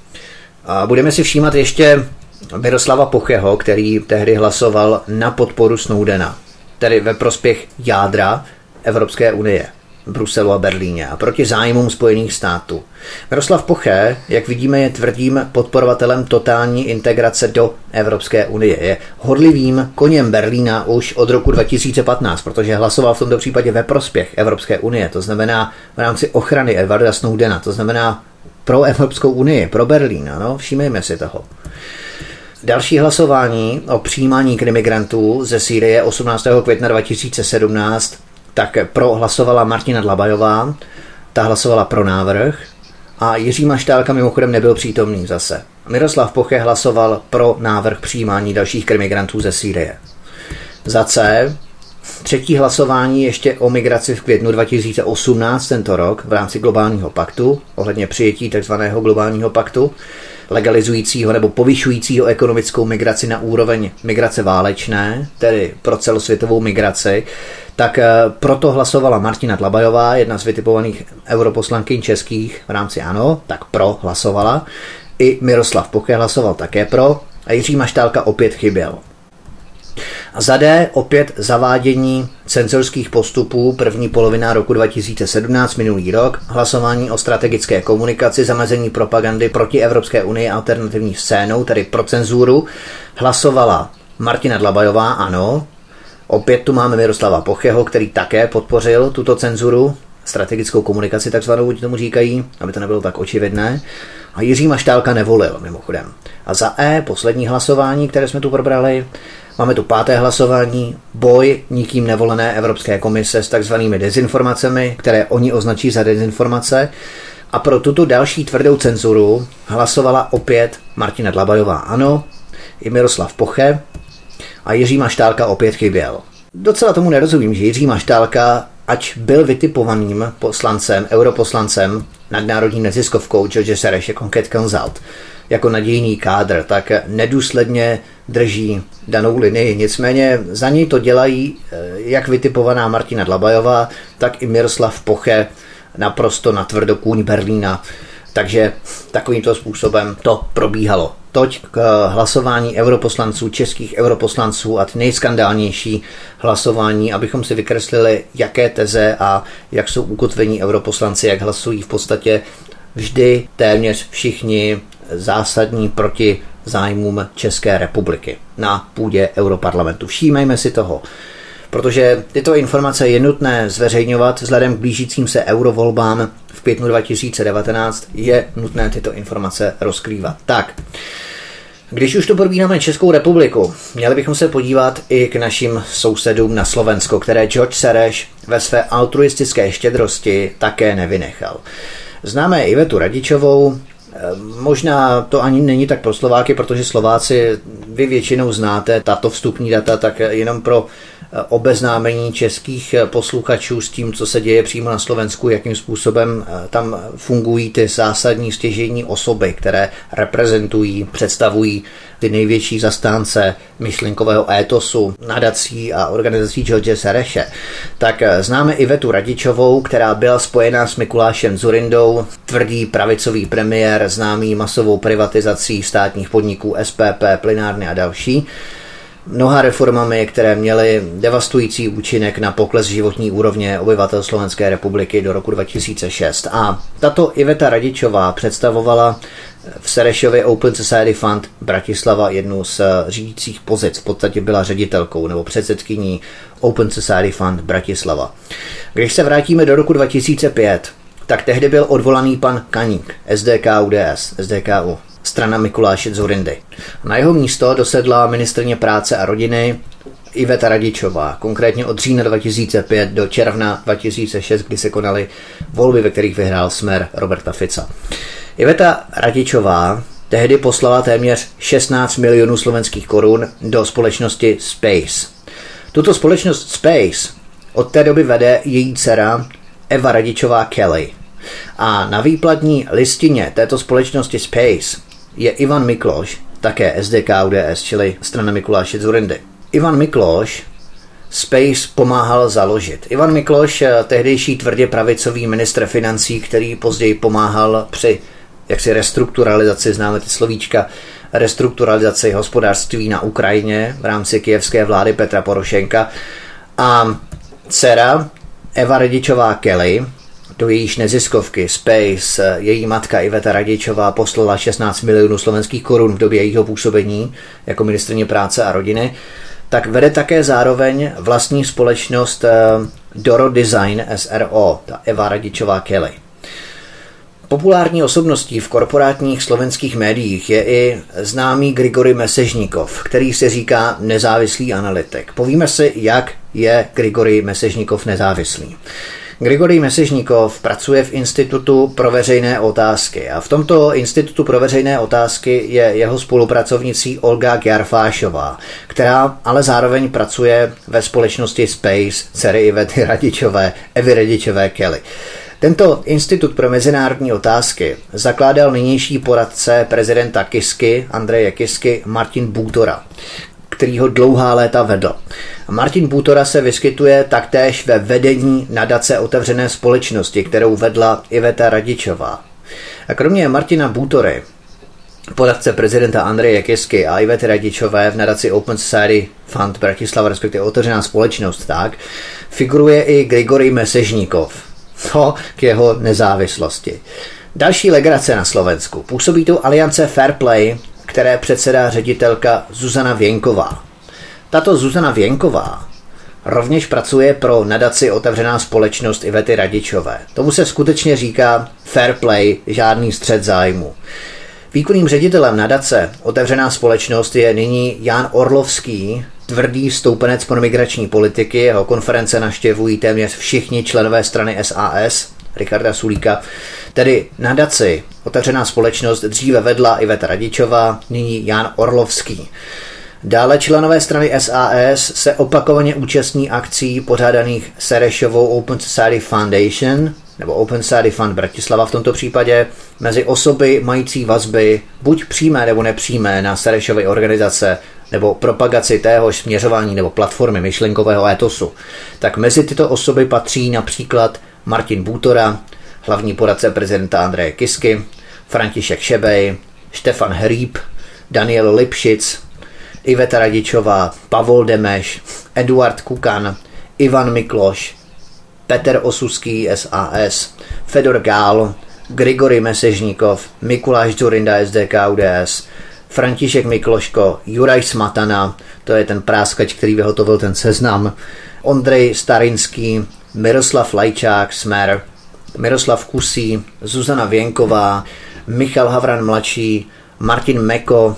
A budeme si všímat ještě Miroslava Pocheho, který tehdy hlasoval na podporu Snowdena, tedy ve prospěch jádra Evropské unie, Bruselu a Berlíně a proti zájmům Spojených států. Miroslav Poche, jak vidíme, je tvrdým podporovatelem totální integrace do Evropské unie. Je horlivým koněm Berlína už od roku dva tisíce patnáct, protože hlasoval v tomto případě ve prospěch Evropské unie, to znamená v rámci ochrany Edwarda Snowdena, to znamená pro Evropskou unii, pro Berlín, ano, všímejme si toho. Další hlasování o přijímání imigrantů ze Sýrie osmnáctého května dva tisíce sedmnáct, tak pro hlasovala Martina Dlabajová, ta hlasovala pro návrh a Jiří Maštálka mimochodem nebyl přítomný zase. Miroslav Poche hlasoval pro návrh přijímání dalších imigrantů ze Sýrie. Za C, třetí hlasování ještě o migraci v květnu dva tisíce osmnáct tento rok v rámci globálního paktu, ohledně přijetí tzv. Globálního paktu, legalizujícího nebo povyšujícího ekonomickou migraci na úroveň migrace válečné, tedy pro celosvětovou migraci, tak proto hlasovala Martina Dlabajová, jedna z vytipovaných europoslankyň českých v rámci ANO, tak pro hlasovala. I Miroslav Poche hlasoval také pro a Jiří Maštálka opět chyběl. A za D opět zavádění cenzorských postupů první polovina roku dva tisíce sedmnáct, minulý rok, hlasování o strategické komunikaci, zamezení propagandy proti Evropské unii alternativní scénou, tedy pro cenzuru, hlasovala Martina Dlabajová, ano. Opět tu máme Miroslava Pocheho, který také podpořil tuto cenzuru, strategickou komunikaci takzvanou, tomu říkají, aby to nebylo tak očividné. A Jiří Maštálka nevolil, mimochodem. A za E, poslední hlasování, které jsme tu probrali, máme tu páté hlasování, boj nikým nevolené Evropské komise s takzvanými dezinformacemi, které oni označí za dezinformace. A pro tuto další tvrdou cenzuru hlasovala opět Martina Dlabajová, ano, i Miroslav Poche a Jiří Maštálka opět chyběl. Docela tomu nerozumím, že Jiří Maštálka, ač byl vytipovaným poslancem, europoslancem, nadnárodní neziskovkou George Soreše Conquête Consult, jako nadějný kádr, tak nedůsledně drží danou linii. Nicméně za něj to dělají jak vytipovaná Martina Dlabajová, tak i Miroslav Poche naprosto natvrdo kůň Berlína. Takže takovýmto způsobem to probíhalo. Toť k hlasování europoslanců, českých europoslanců a ty nejskandálnější hlasování, abychom si vykreslili, jaké teze a jak jsou ukotvení europoslanci, jak hlasují v podstatě vždy téměř všichni zásadní proti zájmům České republiky na půdě Europarlamentu. Všímejme si toho, protože tyto informace je nutné zveřejňovat vzhledem k blížícím se eurovolbám v květnu dva tisíce devatenáct, je nutné tyto informace rozkrývat. Tak, když už to probíráme Českou republiku, měli bychom se podívat i k našim sousedům na Slovensko, které George Soros ve své altruistické štědrosti také nevynechal. Známe Ivetu Radičovou, možná to ani není tak pro Slováky, protože Slováci vy většinou znáte tato vstupní data, tak jenom pro obeznámení českých posluchačů s tím, co se děje přímo na Slovensku, jakým způsobem tam fungují ty zásadní stěžejní osoby, které reprezentují, představují ty největší zastánce myšlenkového étosu, nadací a organizací George Sorose. Tak známe Ivetu Radičovou, která byla spojená s Mikulášem Dzurindou, tvrdý pravicový premiér, známý masovou privatizací státních podniků S P P, plynárny a další. Mnoha reformami, které měly devastující účinek na pokles životní úrovně obyvatel Slovenské republiky do roku dva tisíce šest. A tato Iveta Radičová představovala v Sorosově Open Society Fund Bratislava jednu z řídících pozic. V podstatě byla ředitelkou nebo předsedkyní Open Society Fund Bratislava. Když se vrátíme do roku dva tisíce pět, tak tehdy byl odvolaný pan Kaník, S D K U D S, S D K U. Strana Mikuláše Dzurindy. Na jeho místo dosedla ministryně práce a rodiny Iveta Radičová, konkrétně od října dva tisíce pět do června dva tisíce šest, kdy se konaly volby, ve kterých vyhrál smer Roberta Fica. Iveta Radičová tehdy poslala téměř šestnáct milionů slovenských korun do společnosti Space. Tuto společnost Space od té doby vede její dcera Eva Radičová Kelly. A na výplatní listině této společnosti Space je Ivan Mikloš, také S D K U D S, čili strana Mikuláše Dzurindy. Ivan Mikloš Space pomáhal založit. Ivan Mikloš, tehdejší tvrdě pravicový ministr financí, který později pomáhal při jaksi restrukturalizaci, známe ty slovíčka, restrukturalizaci hospodářství na Ukrajině v rámci kyjevské vlády Petra Porošenka. A dcera Eva Radičová Kelly, do jejíž neziskovky Space její matka Iveta Radičová poslala šestnáct milionů slovenských korun v době jejího působení jako ministryně práce a rodiny, tak vede také zároveň vlastní společnost Doro Design S R O, ta Eva Radičová Kelly. Populární osobností v korporátních slovenských médiích je i známý Grigory Mesežníkov, který se říká nezávislý analytik. Povíme si, jak je Grigory Mesežníkov nezávislý. Grigory Mesežníkov pracuje v Institutu pro veřejné otázky a v tomto Institutu pro veřejné otázky je jeho spolupracovnicí Olga Gyarfášová, která ale zároveň pracuje ve společnosti Space dcery Ivety Radičové, Evy Radičové Kelly. Tento Institut pro mezinárodní otázky zakládal nynější poradce prezidenta Kisky, Andreje Kisky, Martin Bútora, který ho dlouhá léta vedl. Martin Bútora se vyskytuje taktéž ve vedení nadace Otevřené společnosti, kterou vedla Iveta Radičová. A kromě Martina Bútory, poradce prezidenta Andreje Kisky a Ivety Radičové v nadaci Open Society Fund Bratislava, respektive Otevřená společnost, tak, figuruje i Grigory Mesežníkov. To k jeho nezávislosti. Další legrace na Slovensku. Působí tu Aliance Fair Play, které předsedá ředitelka Zuzana Věnková. Tato Zuzana Věnková rovněž pracuje pro nadaci Otevřená společnost Ivety Radičové. Tomu se skutečně říká fair play, žádný střet zájmu. Výkonným ředitelem nadace Otevřená společnost je nyní Jan Orlovský, tvrdý stoupenec promigrační politiky. Jeho konference navštěvují téměř všichni členové strany S A S, Richarda Sulíka. Tedy nadaci Otevřená společnost dříve vedla Iveta Radičová, nyní Jan Orlovský. Dále členové strany S A S se opakovaně účastní akcí pořádaných Sorosovou Open Society Foundation, nebo Open Society Fund Bratislava v tomto případě, mezi osoby mající vazby buď přímé nebo nepřímé na Sorosovy organizace nebo propagaci téhož směřování nebo platformy myšlenkového étosu. Tak mezi tyto osoby patří například Martin Bútora, hlavní poradce prezidenta Andreje Kisky, František Šebej, Štefan Hříb, Daniel Lipšic, Iveta Radičová, Pavol Demeš, Eduard Kukan, Ivan Mikloš, Petr Osuský S A S, Fedor Gál, Grigory Mesežníkov, Mikuláš Dzurinda S D K U D S, František Mikloško, Juraj Smatana, to je ten práskač, který vyhotovil ten seznam, Ondrej Starinský, Miroslav Lajčák, Smer, Miroslav Kusí, Zuzana Věnková, Michal Havran mladší, Martin Meko,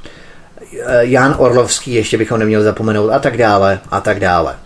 Jan Orlovský, ještě bychom neměli zapomenout, a tak dále, a tak dále.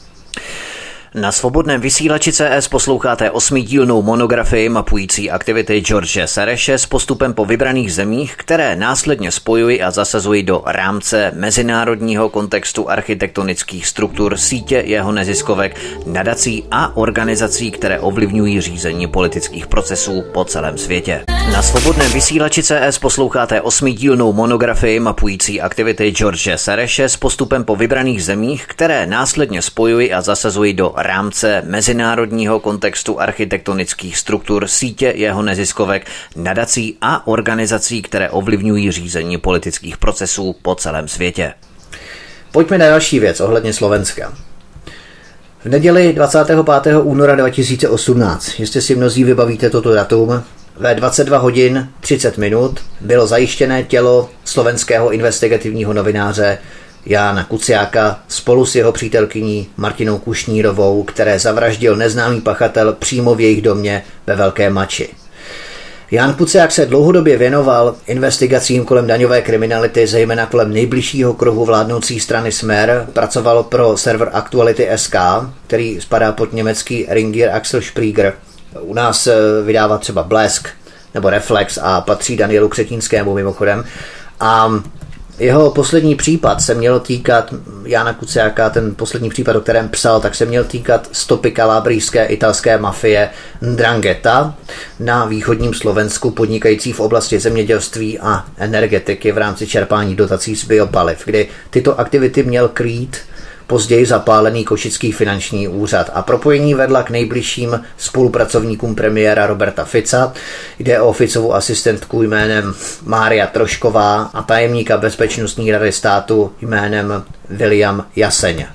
Na svobodném vysílači C S posloucháte osmidílnou monografii mapující aktivity George Sereše s postupem po vybraných zemích, které následně spojují a zasazují do rámce mezinárodního kontextu architektonických struktur sítě jeho neziskovek, nadací a organizací, které ovlivňují řízení politických procesů po celém světě. Na svobodném vysílači C S posloucháte osmidílnou monografii mapující aktivity George Sereše s postupem po vybraných zemích, které následně spojují a zasazují do rámce mezinárodního kontextu architektonických struktur sítě jeho neziskovek, nadací a organizací, které ovlivňují řízení politických procesů po celém světě. Pojďme na další věc ohledně Slovenska. V neděli dvacátého pátého února dva tisíce osmnáct, jestli si mnozí vybavíte toto datum, ve dvacet dva hodin třicet minut bylo zajištěné tělo slovenského investigativního novináře Jána Kuciaka spolu s jeho přítelkyní Martinou Kušnírovou, které zavraždil neznámý pachatel přímo v jejich domě ve Velké Mači. Ján Kuciak se dlouhodobě věnoval investigacím kolem daňové kriminality, zejména kolem nejbližšího kruhu vládnoucí strany Smer, pracoval pro server Aktuality tečka es ká, který spadá pod německý Ringier Axel Springer. U nás vydává třeba Blesk nebo Reflex a patří Danielu Křetínskému mimochodem. A jeho poslední případ se měl týkat Jána Kuciaka, ten poslední případ, o kterém psal, tak se měl týkat stopy kalabrijské italské mafie Ndrangheta na východním Slovensku, podnikající v oblasti zemědělství a energetiky v rámci čerpání dotací z biopaliv, kdy tyto aktivity měl krýt později zapálený košický finanční úřad a propojení vedla k nejbližším spolupracovníkům premiéra Roberta Fica. Jde o Ficovu asistentku jménem Mária Trošková a tajemníka bezpečnostní rady státu jménem William Jaseň.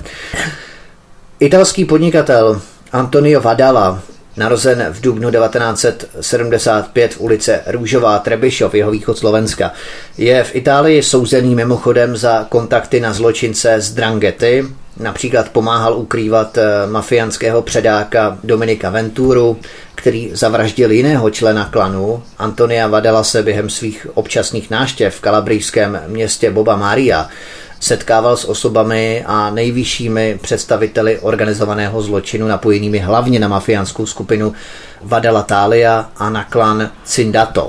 Italský podnikatel Antonio Vadala, narozen v dubnu devatenáct set sedmdesát pět v ulice Růžová, Trebišov, jeho východ Slovenska, je v Itálii souzený mimochodem za kontakty na zločince z Ndranghety. Například pomáhal ukrývat mafiánského předáka Dominika Venturu, který zavraždil jiného člena klanu. Antonia Vadala se během svých občasných návštěv v kalabrijském městě Boba Maria setkával s osobami a nejvyššími představiteli organizovaného zločinu napojenými hlavně na mafiánskou skupinu Vadala Thalia a na klan Cindato.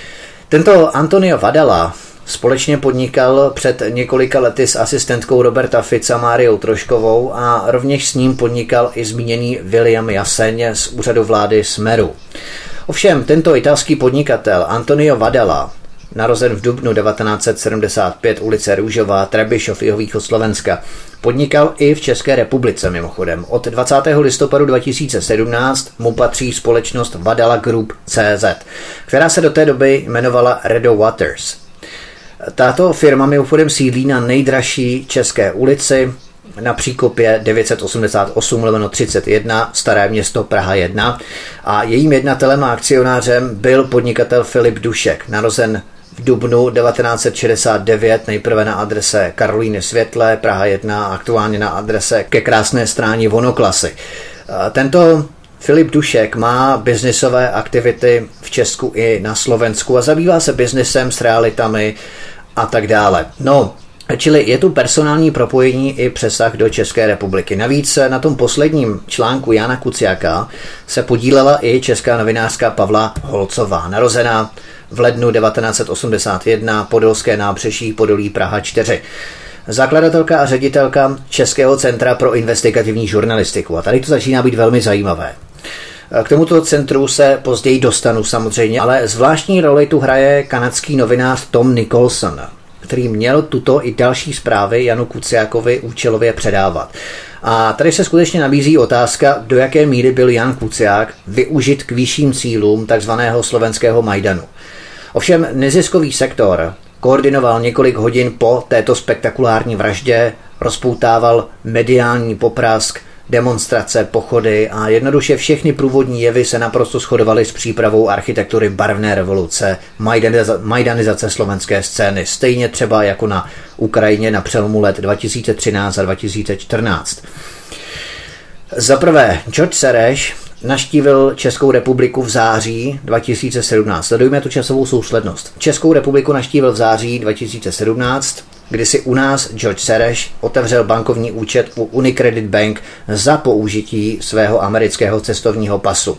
Tento Antonio Vadala společně podnikal před několika lety s asistentkou Roberta Fica Máriou Troškovou a rovněž s ním podnikal i zmíněný William Jaseň z úřadu vlády Smeru. Ovšem tento italský podnikatel Antonio Vadala, narozen v dubnu devatenáct set sedmdesát pět, ulice Růžová, Trebišov, jihovýchod Slovenska, podnikal i v České republice mimochodem. Od dvacátého listopadu dva tisíce sedmnáct mu patří společnost Vadala Group C Z, která se do té doby jmenovala Redo Waters. Tato firma mimochodem sídlí na nejdražší české ulici na Příkopě devět set osmdesát osm lomeno třicet jedna, Staré Město, Praha jedna, a jejím jednatelem a akcionářem byl podnikatel Filip Dušek, narozen v dubnu devatenáct set šedesát devět, nejprve na adrese Karolíny Světlé, Praha jedna, a aktuálně na adrese Ke krásné stráni Vonoklasy. Tento Filip Dušek má biznisové aktivity v Česku i na Slovensku a zabývá se biznisem s realitami a tak dále. No, čili je tu personální propojení i přesah do České republiky. Navíc na tom posledním článku Jána Kuciaka se podílela i česká novinářka Pavla Holcová, narozená v lednu devatenáct set osmdesát jedna, Podolské nábřeží, Podolí, Praha čtyři. Zakladatelka a ředitelka Českého centra pro investigativní žurnalistiku. A tady to začíná být velmi zajímavé. K tomuto centru se později dostanu samozřejmě, ale zvláštní roli tu hraje kanadský novinář Tom Nicholson, který měl tuto i další zprávy Janu Kuciakovi účelově předávat. A tady se skutečně nabízí otázka, do jaké míry byl Jan Kuciak využit k vyšším cílům takzvaného slovenského Majdanu. Ovšem neziskový sektor koordinoval několik hodin po této spektakulární vraždě, rozpoutával mediální poprask, demonstrace, pochody a jednoduše všechny průvodní jevy se naprosto shodovaly s přípravou architektury barevné revoluce, majdanizace slovenské scény, stejně třeba jako na Ukrajině na přelomu let dva tisíce třináct a dva tisíce čtrnáct. Za prvé, George Sereš navštívil Českou republiku v září dva tisíce sedmnáct. Sledujme tu časovou souslednost. Českou republiku navštívil v září dva tisíce sedmnáct, kdy si u nás George Sereš otevřel bankovní účet u Unicredit Bank za použití svého amerického cestovního pasu.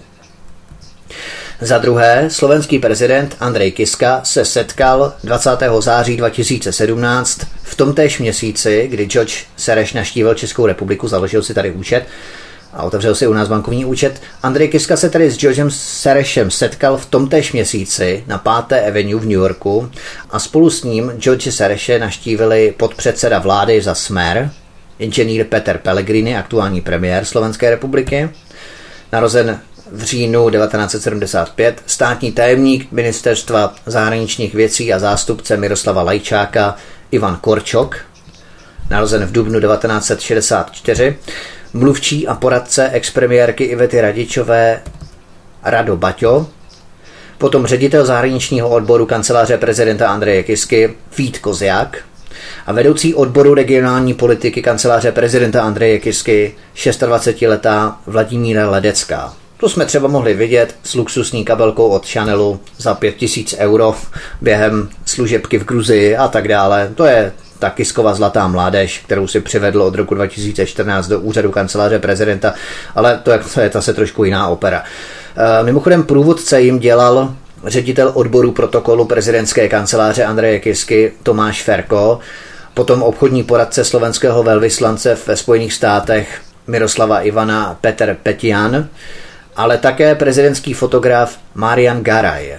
Za druhé, slovenský prezident Andrej Kiska se setkal dvacátého září dva tisíce sedmnáct v tomtéž měsíci, kdy George Sereš navštívil Českou republiku, založil si tady účet a otevřel si u nás bankovní účet. Andrej Kiska se tady s Georgem Serešem setkal v tomtéž měsíci na páté Avenue v New Yorku a spolu s ním George Sereše navštívili podpředseda vlády za Smer, inženýr Peter Pellegrini, aktuální premiér Slovenské republiky, narozen v říjnu devatenáct set sedmdesát pět, státní tajemník ministerstva zahraničních věcí a zástupce Miroslava Lajčáka Ivan Korčok, narozen v dubnu devatenáct set šedesát čtyři, mluvčí a poradce expremiérky Ivety Radičové Rado Baťo, potom ředitel zahraničního odboru kanceláře prezidenta Andreje Kisky Vít Koziak a vedoucí odboru regionální politiky kanceláře prezidenta Andreje Kisky dvacetišestiletá Vladimíra Ledecká. To jsme třeba mohli vidět s luxusní kabelkou od Chanelu za pět tisíc euro během služebky v Gruzii a tak dále. To je ta Kiskova zlatá mládež, kterou si přivedl od roku dva tisíce čtrnáct do úřadu kanceláře prezidenta, ale to je, to je zase trošku jiná opera. E, mimochodem průvodce jim dělal ředitel odboru protokolu prezidentské kanceláře Andreje Kisky Tomáš Ferko, potom obchodní poradce slovenského velvyslance ve Spojených státech Miroslava Ivana Petr Petian, ale také prezidentský fotograf Marian Garaj.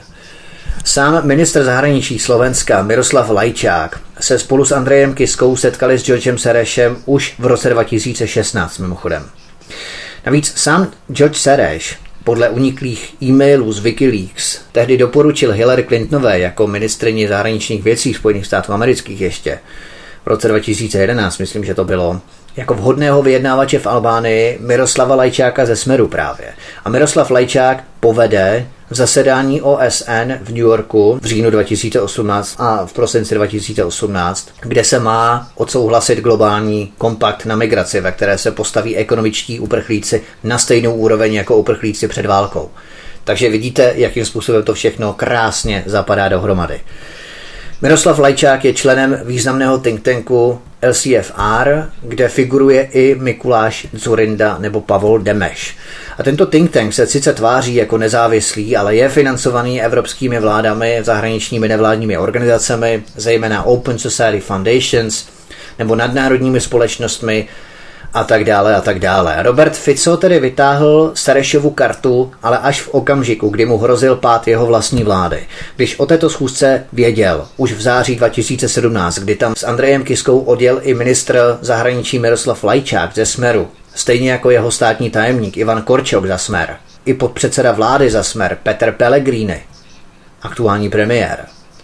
Sám ministr zahraničí Slovenska Miroslav Lajčák se spolu s Andrejem Kiskou setkali s Georgem Serešem už v roce dva tisíce šestnáct mimochodem. Navíc sám George Sereš podle uniklých e-mailů z Wikileaks tehdy doporučil Hillary Clintonové jako ministryni zahraničních věcí Spojených států amerických ještě v roce dva tisíce jedenáct, myslím, že to bylo, jako vhodného vyjednávače v Albánii Miroslava Lajčáka ze Smeru právě. A Miroslav Lajčák povede v zasedání O S N v New Yorku v říjnu dva tisíce osmnáct a v prosinci dva tisíce osmnáct, kde se má odsouhlasit globální kompakt na migraci, ve které se postaví ekonomičtí uprchlíci na stejnou úroveň jako uprchlíci před válkou. Takže vidíte, jakým způsobem to všechno krásně zapadá dohromady. Miroslav Lajčák je členem významného think tanku L C F R, kde figuruje i Mikuláš Dzurinda nebo Pavol Demeš. A tento think tank se sice tváří jako nezávislý, ale je financovaný evropskými vládami, zahraničními nevládními organizacemi, zejména Open Society Foundations nebo nadnárodními společnostmi a tak dále a tak dále. Robert Fico tedy vytáhl Serešovu kartu, ale až v okamžiku, kdy mu hrozil pád jeho vlastní vlády. Když o této schůzce věděl už v září dva tisíce sedmnáct, kdy tam s Andrejem Kiskou odjel i ministr zahraničí Miroslav Lajčák ze Smeru, stejně jako jeho státní tajemník Ivan Korčok za Smer, i podpředseda vlády za Smer Petr Pellegrini, aktuální premiér.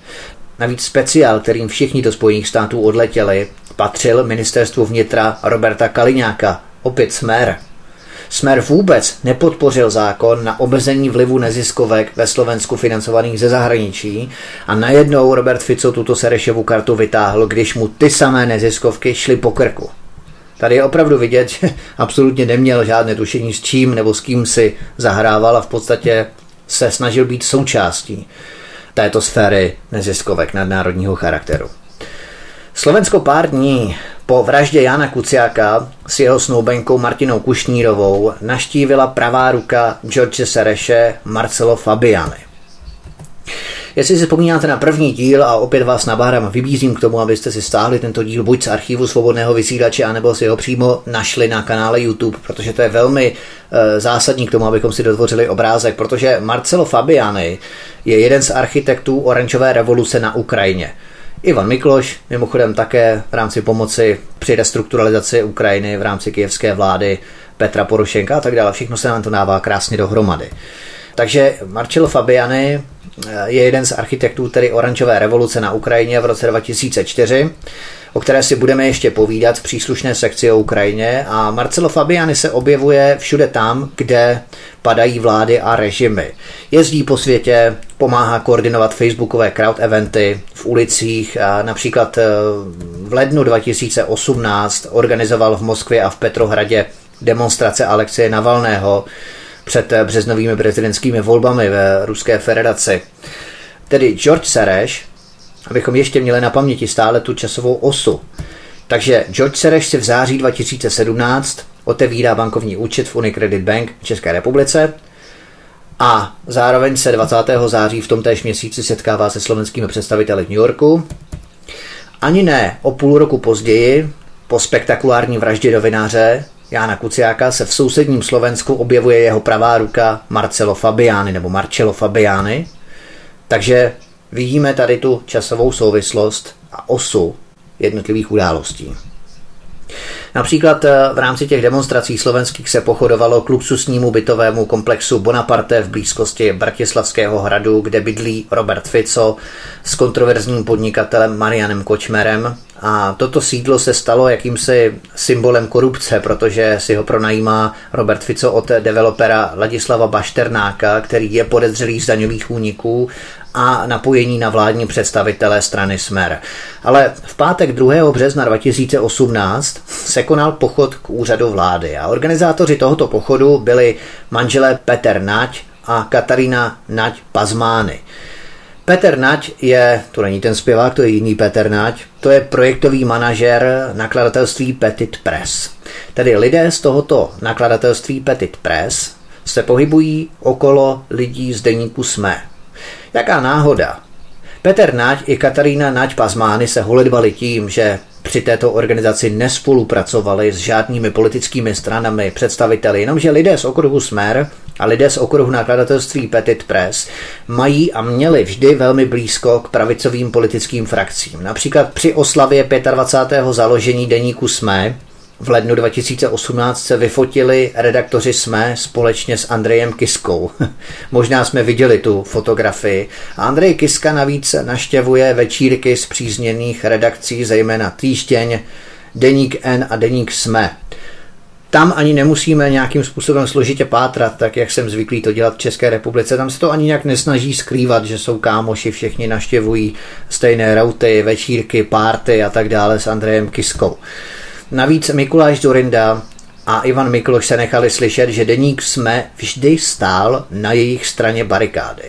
Navíc speciál, kterým všichni do Spojených států odletěli, patřil ministerstvu vnitra Roberta Kaliňáka, opět Smer. Smer vůbec nepodpořil zákon na omezení vlivu neziskovek ve Slovensku financovaných ze zahraničí a najednou Robert Fico tuto Serešovu kartu vytáhl, když mu ty samé neziskovky šly po krku. Tady je opravdu vidět, že absolutně neměl žádné tušení s čím nebo s kým si zahrával a v podstatě se snažil být součástí této sféry neziskovek nadnárodního charakteru. Slovensko pár dní po vraždě Jana Kuciaka s jeho snoubenkou Martinou Kušnírovou navštívila pravá ruka George Sereše Marcelo Fabiani. Jestli si vzpomínáte na první díl a opět vás nabádám a vybízím k tomu, abyste si stáhli tento díl buď z archivu Svobodného vysílače, anebo si ho přímo našli na kanále YouTube, protože to je velmi e, zásadní k tomu, abychom si dotvořili obrázek, protože Marcelo Fabiani je jeden z architektů oranžové revoluce na Ukrajině. Ivan Mikloš, mimochodem také v rámci pomoci při restrukturalizaci Ukrajiny v rámci kyjevské vlády Petra Porošenka a tak dále, všechno se nám to dává krásně dohromady. Takže Marcelo Fabiani je jeden z architektů tedy oranžové revoluce na Ukrajině v roce dva tisíce čtyři. o které si budeme ještě povídat v příslušné sekci o Ukrajině, a Marcelo Fabiani se objevuje všude tam, kde padají vlády a režimy. Jezdí po světě, pomáhá koordinovat facebookové crowd eventy v ulicích, a například v lednu dva tisíce osmnáct organizoval v Moskvě a v Petrohradě demonstrace Alexeje Navalného před březnovými prezidentskými volbami ve Ruské federaci. Tedy George Soros, abychom ještě měli na paměti stále tu časovou osu. Takže George Soros si v září dva tisíce sedmnáct otevírá bankovní účet v Unicredit Bank v České republice a zároveň se dvacátého září v tomtéž měsíci setkává se slovenskými představiteli v New Yorku. Ani ne o půl roku později, po spektakulární vraždě novináře Jána Kuciaka, se v sousedním Slovensku objevuje jeho pravá ruka Marcelo Fabiani nebo Marcello Fabiani. Takže vidíme tady tu časovou souvislost a osu jednotlivých událostí. Například v rámci těch demonstrací slovenských se pochodovalo k luxusnímu bytovému komplexu Bonaparte v blízkosti Bratislavského hradu, kde bydlí Robert Fico s kontroverzním podnikatelem Marianem Kočmerem. A toto sídlo se stalo jakýmsi symbolem korupce, protože si ho pronajímá Robert Fico od developera Ladislava Bašternáka, který je podezřelý z daňových úniků a napojení na vládní představitele strany Smer. Ale v pátek druhého března dva tisíce osmnáct se konal pochod k úřadu vlády a organizátoři tohoto pochodu byli manželé Petr Nať a Katarína Nať Pazmány. Petr Nať je, to není ten zpěvák, to je jiný Petr Nať, to je projektový manažer nakladatelství Petit Press. Tedy lidé z tohoto nakladatelství Petit Press se pohybují okolo lidí z deníku Sme. Jaká náhoda. Petr Nať i Katarína Nať Pazmány se holedbali tím, že při této organizaci nespolupracovali s žádnými politickými stranami, představiteli, jenomže lidé z okruhu Smer a lidé z okruhu nakladatelství Petit Press mají a měli vždy velmi blízko k pravicovým politickým frakcím. Například při oslavě dvacátého pátého založení deníku Sme v lednu dva tisíce osmnáct se vyfotili redaktoři Sme společně s Andrejem Kiskou. Možná jsme viděli tu fotografii. Andrej Kiska navíc navštěvuje večírky spřízněných redakcí, zejména Týštěň, Deník N a Deník Sme. Tam ani nemusíme nějakým způsobem složitě pátrat, tak jak jsem zvyklý to dělat v České republice. Tam se to ani nějak nesnaží skrývat, že jsou kámoši, všichni navštěvují stejné rauty, večírky, párty a tak dále s Andrejem Kiskou. Navíc Mikuláš Dzurinda a Ivan Mikloš se nechali slyšet, že deník Sme vždy stál na jejich straně barikády.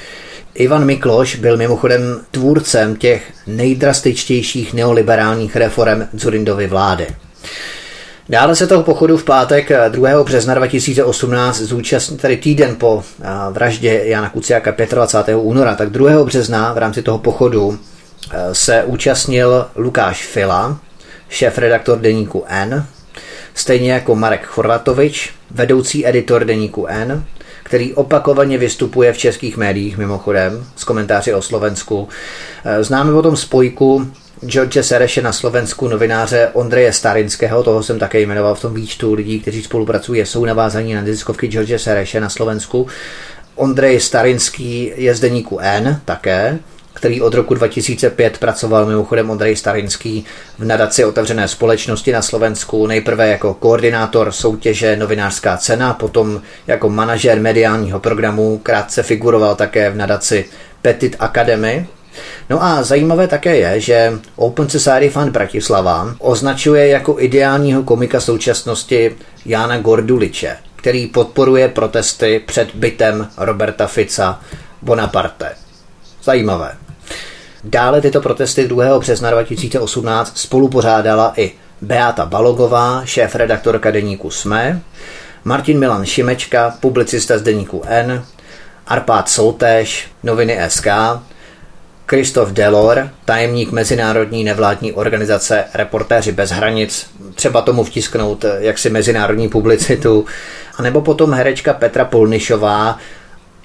Ivan Mikloš byl mimochodem tvůrcem těch nejdrastičtějších neoliberálních reforem Dzurindovy vlády. Dále se toho pochodu v pátek druhého března dva tisíce osmnáct zúčastnil, tady týden po vraždě Jana Kuciaka dvacátého pátého února, tak druhého března v rámci toho pochodu se účastnil Lukáš Fila, šéfredaktor deníku N, stejně jako Marek Chorvatovič, vedoucí editor deníku N, který opakovaně vystupuje v českých médiích mimochodem s komentáři o Slovensku. Známe potom spojku George Sereše na Slovensku, novináře Ondreje Starinského, toho jsem také jmenoval v tom výčtu lidí, kteří spolupracují, jsou navázaní na neziskovky George Sereše na Slovensku. Ondrej Starinský je z deníku N také, který od roku dva tisíce pět pracoval mimochodem Ondrej Starinský v nadaci Otevřené společnosti na Slovensku, nejprve jako koordinátor soutěže Novinářská cena, potom jako manažér mediálního programu, krátce figuroval také v nadaci Petit Academy. No a zajímavé také je, že Open Society Fund Bratislava označuje jako ideálního komika současnosti Jána Gorduliče, který podporuje protesty před bytem Roberta Fica Bonaparte. Zajímavé. Dále tyto protesty druhého března dva tisíce osmnáct spolupořádala i Beata Balogová, šéfredaktorka deníku Sme, Martin Milan Šimečka, publicista z deníku N, Arpád Soltéš, noviny tečka es ká, Christoph Delor, tajemník mezinárodní nevládní organizace Reportéři bez hranic, třeba tomu vtisknout jaksi mezinárodní publicitu, anebo potom herečka Petra Polnišová,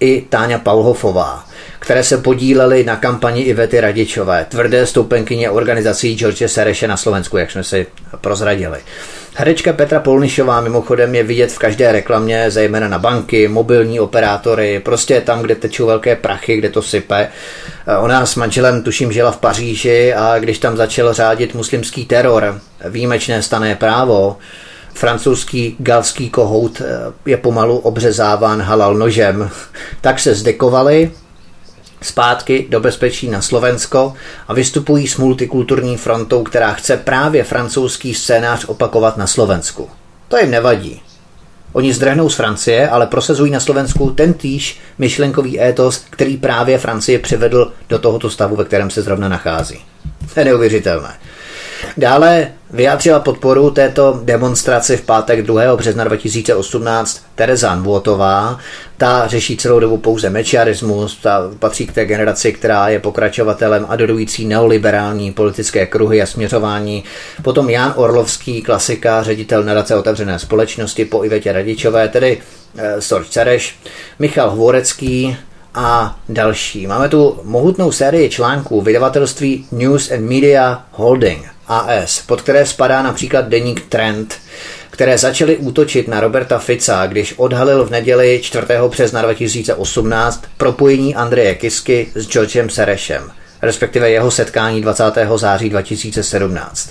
i Táňa Paulhofová, které se podílely na kampani Ivety Radičové, tvrdé stoupenkyně organizací George Sereše na Slovensku, jak jsme si prozradili. Herečka Petra Polnišová mimochodem je vidět v každé reklamě, zejména na banky, mobilní operátory, prostě tam, kde tečou velké prachy, kde to sype. Ona s manželem, tuším, žila v Paříži a když tam začal řádit muslimský teror, výjimečné stanné právo, francouzský galský kohout je pomalu obřezáván halal nožem, tak se zdekovali zpátky do bezpečí na Slovensko a vystupují s multikulturní frontou, která chce právě francouzský scénář opakovat na Slovensku. To jim nevadí. Oni zdrhnou z Francie, ale prosazují na Slovensku tentýž myšlenkový étos, který právě Francie přivedl do tohoto stavu, ve kterém se zrovna nachází. To je neuvěřitelné. Dále vyjádřila podporu této demonstraci v pátek druhého března dva tisíce osmnáct Tereza Nvuotová. Ta řeší celou dobu pouze mečiarismus, ta patří k té generaci, která je pokračovatelem adorující neoliberální politické kruhy a směřování. Potom Jan Orlovský, klasika, ředitel nadace Otevřené společnosti po Ivetě Radičové, tedy e, Sorč Cereš, Michal Hvorecký a další. Máme tu mohutnou sérii článků vydavatelství News and Media Holding A S, pod které spadá například deník Trend, které začaly útočit na Roberta Fica, když odhalil v neděli čtvrtého března dva tisíce osmnáct propojení Andreje Kisky s Georgem Serešem, respektive jeho setkání dvacátého září dva tisíce sedmnáct.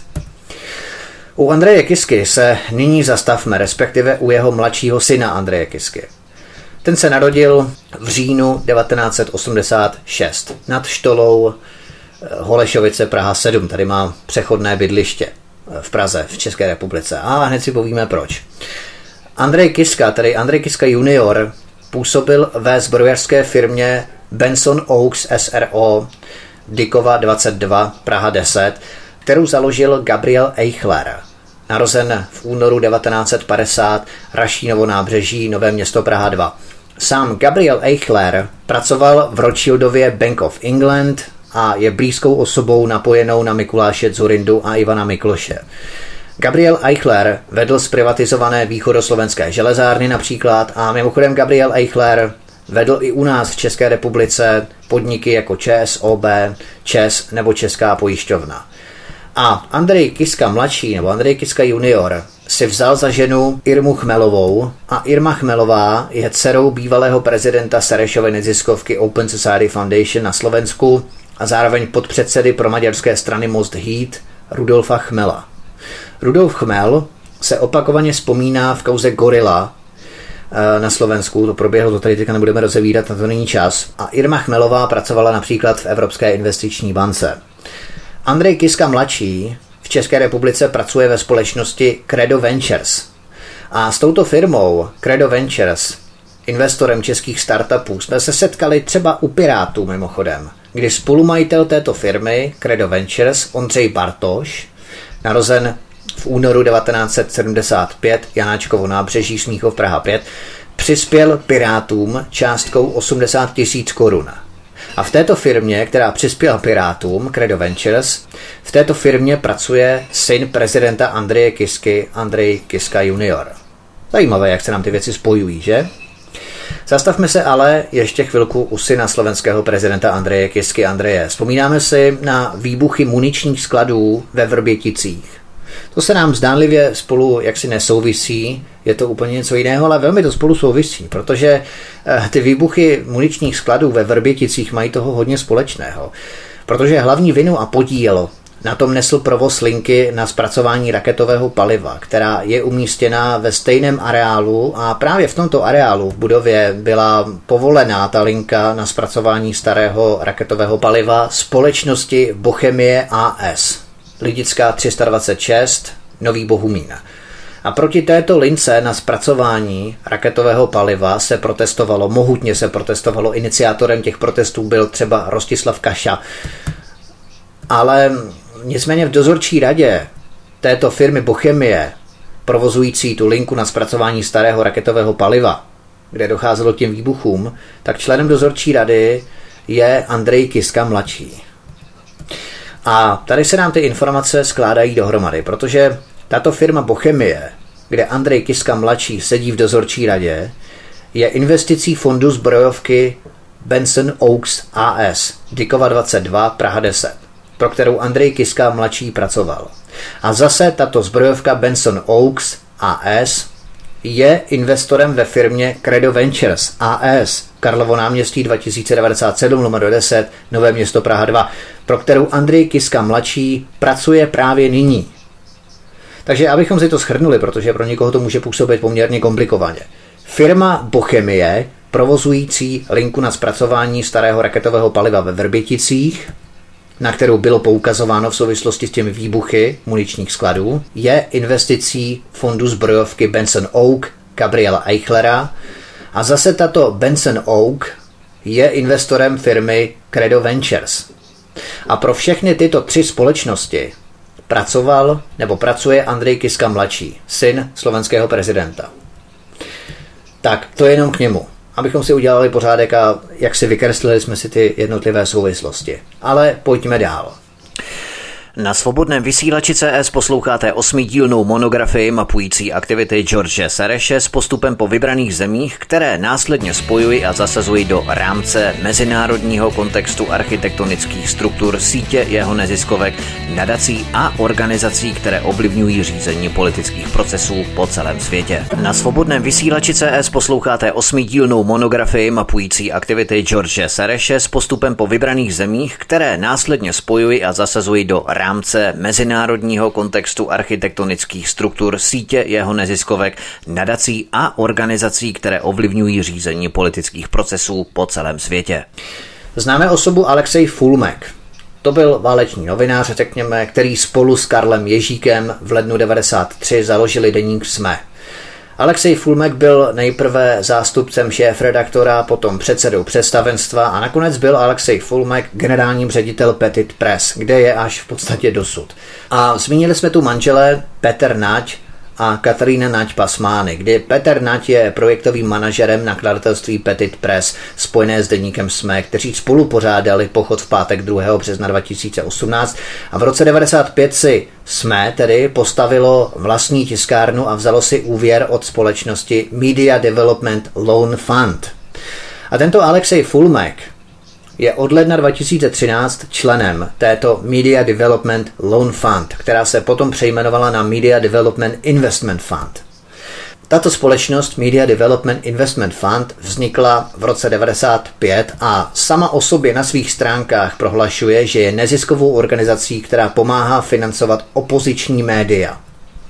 U Andreje Kisky se nyní zastavme, respektive u jeho mladšího syna Andreje Kisky. Ten se narodil v říjnu devatenáct set osmdesát šest nad Štolou Holešovice Praha sedm. Tady má přechodné bydliště v Praze, v České republice. A hned si povíme proč. Andrej Kiska, tedy Andrej Kiska junior, působil ve zbrojařské firmě Benson Oaks S R O Dykova dvacet dva Praha deset, kterou založil Gabriel Eichler. Narozen v únoru devatenáct set padesát, Rašínovo nábřeží, Nové Město Praha dva. Sám Gabriel Eichler pracoval v Rothschildově Bank of England a je blízkou osobou napojenou na Mikuláše Dzurindu a Ivana Mikloše. Gabriel Eichler vedl zprivatizované východoslovenské železárny například a mimochodem Gabriel Eichler vedl i u nás v České republice podniky jako ČSOB, ČES nebo Česká pojišťovna. A Andrej Kiska mladší nebo Andrej Kiska junior si vzal za ženu Irmu Chmelovou a Irma Chmelová je dcerou bývalého prezidenta Serešovy neziskovky Open Society Foundation na Slovensku a zároveň podpředsedy pro maďarské strany Most Heat Rudolfa Chmela. Rudolf Chmel se opakovaně vzpomíná v kauze Gorila na Slovensku, to proběhlo, to tady teďka nebudeme rozevídat, na to není čas. A Irma Chmelová pracovala například v Evropské investiční bance. Andrej Kiska mladší v České republice pracuje ve společnosti Credo Ventures. A s touto firmou Credo Ventures, investorem českých startupů, jsme se setkali třeba u Pirátů mimochodem, kdy spolumajitel této firmy Credo Ventures, Ondřej Bartoš, narozen v únoru devatenáct set sedmdesát pět, Janáčkovo nábřeží, Smíchov Praha pět, přispěl Pirátům částkou osmdesát tisíc korun. A v této firmě, která přispěla Pirátům, Credo Ventures, v této firmě pracuje syn prezidenta Andreje Kisky, Andrej Kiska junior. Zajímavé, jak se nám ty věci spojují, že? Zastavme se ale ještě chvilku u syna slovenského prezidenta Andreje Kisky, Andreje. Vzpomínáme si na výbuchy muničních skladů ve Vrběticích. To se nám zdánlivě spolu jaksi nesouvisí, je to úplně něco jiného, ale velmi to spolu souvisí, protože ty výbuchy muničních skladů ve Vrběticích mají toho hodně společného. Protože hlavní vinu a podíl na tom nesl provoz linky na zpracování raketového paliva, která je umístěna ve stejném areálu a právě v tomto areálu v budově byla povolená ta linka na zpracování starého raketového paliva společnosti Bochemie A S. Lidická tři sta dvacet šest, Nový Bohumín. A proti této lince na zpracování raketového paliva se protestovalo, mohutně se protestovalo, iniciátorem těch protestů byl třeba Rostislav Kaša. Ale nicméně v dozorčí radě této firmy Bochemie, provozující tu linku na zpracování starého raketového paliva, kde docházelo k těm výbuchům, tak členem dozorčí rady je Andrej Kiska mladší. A tady se nám ty informace skládají dohromady, protože tato firma Bochemie, kde Andrej Kiska mladší sedí v dozorčí radě, je investicí fondu zbrojovky Benson Oaks A S, Dykova dvacet dva, Praha deset, pro kterou Andrej Kiska mladší pracoval. A zase tato zbrojovka Benson Oaks A S je investorem ve firmě Credo Ventures A S, Karlovo náměstí dva tisíce devadesát sedm lomeno deset, Nové Město Praha dva, pro kterou Andrej Kiska mladší pracuje právě nyní. Takže abychom si to shrnuli, protože pro někoho to může působit poměrně komplikovaně. Firma Bochemie, provozující linku na zpracování starého raketového paliva ve Vrběticích, na kterou bylo poukazováno v souvislosti s těmi výbuchy muničních skladů, je investicí fondu zbrojovky Benson Oak Gabriela Eichlera a zase tato Benson Oak je investorem firmy Credo Ventures. A pro všechny tyto tři společnosti pracoval nebo pracuje Andrej Kiska mladší, syn slovenského prezidenta. Tak, to je jenom k němu. Abychom si udělali pořádek a jak si vykreslili jsme si ty jednotlivé souvislosti. Ale pojďme dál. Na svobodném vysílači C S posloucháte osmidílnou monografii mapující aktivity George Soreše s postupem po vybraných zemích, které následně spojují a zasazují do rámce mezinárodního kontextu architektonických struktur sítě jeho neziskovek, nadací a organizací, které ovlivňují řízení politických procesů po celém světě. Na svobodném vysílači C S posloucháte osmidílnou monografii mapující aktivity George Soreše s postupem po vybraných zemích, které následně spojují a zasazují do rámce mezinárodního kontextu architektonických struktur sítě jeho neziskovek, nadací a organizací, které ovlivňují řízení politických procesů po celém světě. Známe osobu Alexej Fulmek. To byl váleční novinář, řekněme, který spolu s Karlem Ježíkem v lednu devadesát tři založili deník S M E. Alexej Fulmek byl nejprve zástupcem šéfredaktora, potom předsedou představenstva a nakonec byl Alexej Fulmek generálním ředitel Petit Press, kde je až v podstatě dosud. A zmínili jsme tu manžele Petr Nať a Katarína Nať Pasmány, kdy Petr Nať je projektovým manažerem nakladatelství Petit Press spojené s deníkem S M E, kteří spolu pořádali pochod v pátek druhého března dva tisíce osmnáct a v roce devadesát pět si S M E tedy postavilo vlastní tiskárnu a vzalo si úvěr od společnosti Media Development Loan Fund. A tento Alexej Fulmek je od ledna dva tisíce třináct členem této Media Development Loan Fund, která se potom přejmenovala na Media Development Investment Fund. Tato společnost Media Development Investment Fund vznikla v roce devadesát pět a sama o sobě na svých stránkách prohlašuje, že je neziskovou organizací, která pomáhá financovat opoziční média.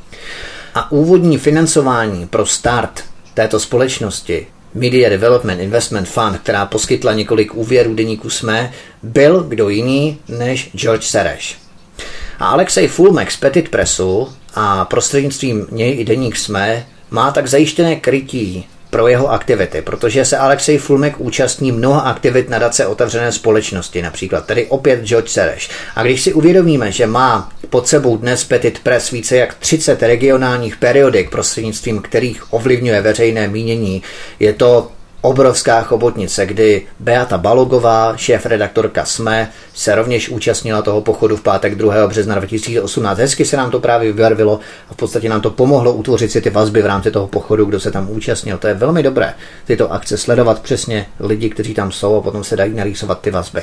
A úvodní financování pro start této společnosti Media Development Investment Fund, která poskytla několik úvěrů deníku S M E, byl kdo jiný než George Soros. A Alexej Fulmek z Petit Pressu a prostřednictvím něj i deník S M E má tak zajištěné krytí pro jeho aktivity, protože se Alexej Fulmek účastní mnoha aktivit nadace otevřené společnosti, například tedy opět George Soros. A když si uvědomíme, že má pod sebou dnes Petit Press více jak třicet regionálních periodik, prostřednictvím kterých ovlivňuje veřejné mínění, je to obrovská chobotnice, kdy Beata Balogová, šéfredaktorka S M E, se rovněž účastnila toho pochodu v pátek druhého března dva tisíce osmnáct. Hezky se nám to právě vybarvilo a v podstatě nám to pomohlo utvořit si ty vazby v rámci toho pochodu, kdo se tam účastnil. To je velmi dobré, tyto akce, sledovat přesně lidi, kteří tam jsou a potom se dají narýsovat ty vazby.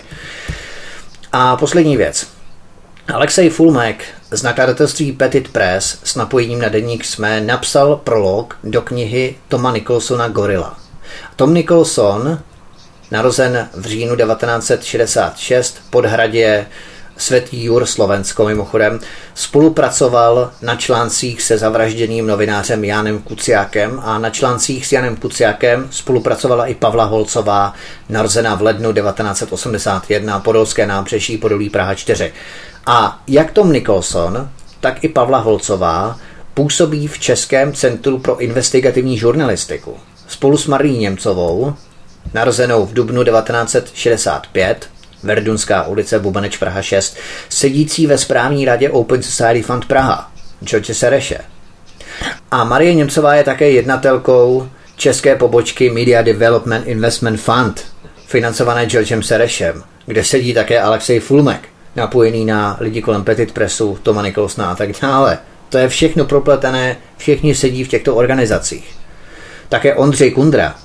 A poslední věc. Alexej Fulmek z nakladatelství Petit Press s napojením na deník S M E napsal prolog do knihy Toma Nicholsona Gorilla. Tom Nicholson, narozen v říjnu devatenáct set šedesát šest v Podhradě, Svätý Jur, Slovensko mimochodem, spolupracoval na článcích se zavražděným novinářem Jánem Kuciákem a na článcích s Janem Kuciákem spolupracovala i Pavla Holcová, narozená v lednu devatenáct set osmdesát jedna, Podolské nábřeží, Podolí, Praha čtyři. A jak Tom Nicholson, tak i Pavla Holcová působí v Českém centru pro investigativní žurnalistiku. Spolu s Marií Němcovou, narozenou v dubnu devatenáct set šedesát pět, Verdunská ulice, Bubeneč, Praha šest, sedící ve správní radě Open Society Fund Praha, George Soreše. A Marie Němcová je také jednatelkou české pobočky Media Development Investment Fund, financované Georgem Sorosem, kde sedí také Alexej Fulmek, napojený na lidi kolem Petit Pressu, Toma Nicholsona a tak dále. To je všechno propletené, všichni sedí v těchto organizacích. Také Ondřej Kundra,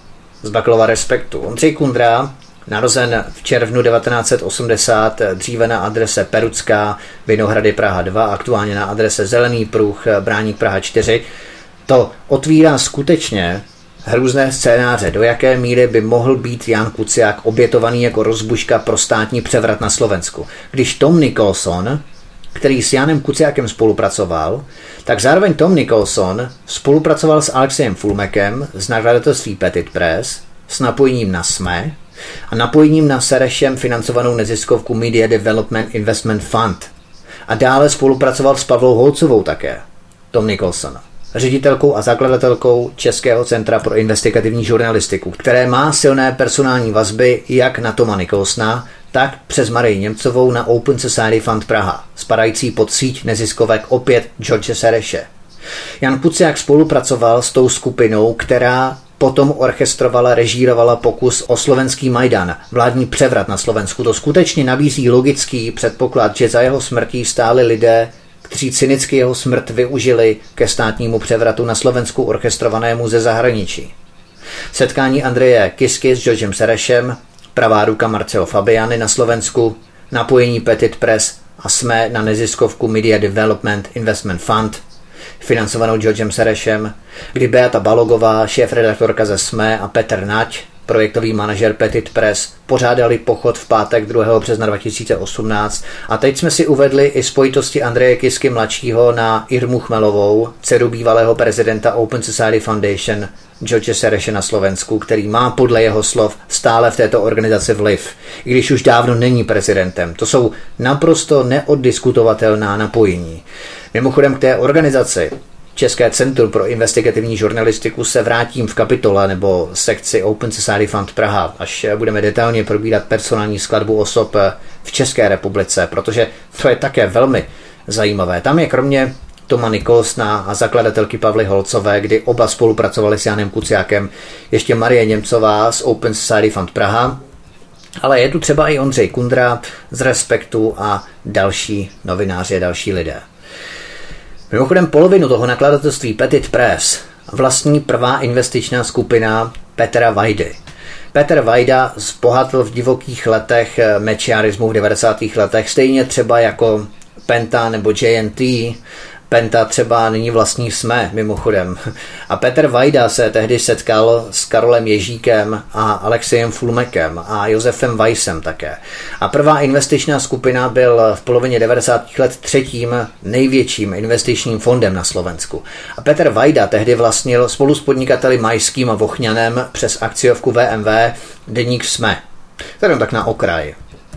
z Bakalova Respektu. Ondřej Kundra, narozen v červnu devatenáct set osmdesát, dříve na adrese Perucká, Vinohrady Praha dva, aktuálně na adrese Zelený pruh, Bráník Praha čtyři. To otvírá skutečně hrůzné scénáře, do jaké míry by mohl být Jan Kuciak obětovaný jako rozbuška pro státní převrat na Slovensku. Když Tom Nicholson, který s Janem Kuciakem spolupracoval, tak zároveň Tom Nicholson spolupracoval s Alexejem Fulmekem z nakladatelství Petit Press s napojením na SME a napojením na Serešem financovanou neziskovku Media Development Investment Fund. A dále spolupracoval s Pavlou Holcovou také, Tom Nicholson, ředitelkou a zakladatelkou Českého centra pro investigativní žurnalistiku, které má silné personální vazby jak na Toma Nicholsona, tak přes Marii Němcovou na Open Society Fund Praha, spadající pod síť neziskovek opět George Sereše. Jan Kuciak spolupracoval s tou skupinou, která potom orchestrovala, režírovala pokus o slovenský Majdan, vládní převrat na Slovensku. To skutečně nabízí logický předpoklad, že za jeho smrtí stáli lidé, kteří cynicky jeho smrt využili ke státnímu převratu na Slovensku orchestrovanému ze zahraničí. Setkání Andreje Kisky s Georgem Serešem, pravá ruka Marcelo Fabiany na Slovensku, napojení Petit Press a SME na neziskovku Media Development Investment Fund, financovanou Georgem Serešem, kdy Beata Balogová, šéfredaktorka ze SME, a Petr Nať, projektový manažer Petit Press, pořádali pochod v pátek druhého března dva tisíce osmnáct a teď jsme si uvedli i spojitosti Andreje Kisky mladšího na Irmu Chmelovou, dceru bývalého prezidenta Open Society Foundation George Sereše na Slovensku, který má podle jeho slov stále v této organizaci vliv, i když už dávno není prezidentem. To jsou naprosto neoddiskutovatelná napojení. Mimochodem k té organizaci České centrum pro investigativní žurnalistiku se vrátím v kapitole nebo sekci Open Society Fund Praha, až budeme detailně probírat personální skladbu osob v České republice, protože to je také velmi zajímavé. Tam je kromě Toma Nicholsona a zakladatelky Pavly Holcové, kdy oba spolupracovali s Janem Kuciakem, ještě Marie Němcová z Open Society Fund Praha, ale je tu třeba i Ondřej Kundra z Respektu a další novináři a další lidé. Mimochodem polovinu toho nakladatelství Petit Press vlastní prvá investičná skupina Petra Vajdy. Petr Vajda zbohatl v divokých letech mečiarismu v devadesátých letech, stejně třeba jako Penta nebo J N T. Penta třeba nyní vlastní SME, mimochodem. A Petr Vajda se tehdy setkal s Karolem Ježíkem a Alexejem Fulmekem a Josefem Weissem také. A prvá investičná skupina byl v polovině devadesátých let třetím největším investičním fondem na Slovensku. A Petr Vajda tehdy vlastnil spolu s podnikateli Majským a Vochňanem přes akciovku V M W deník SME. Tady tak na okraj.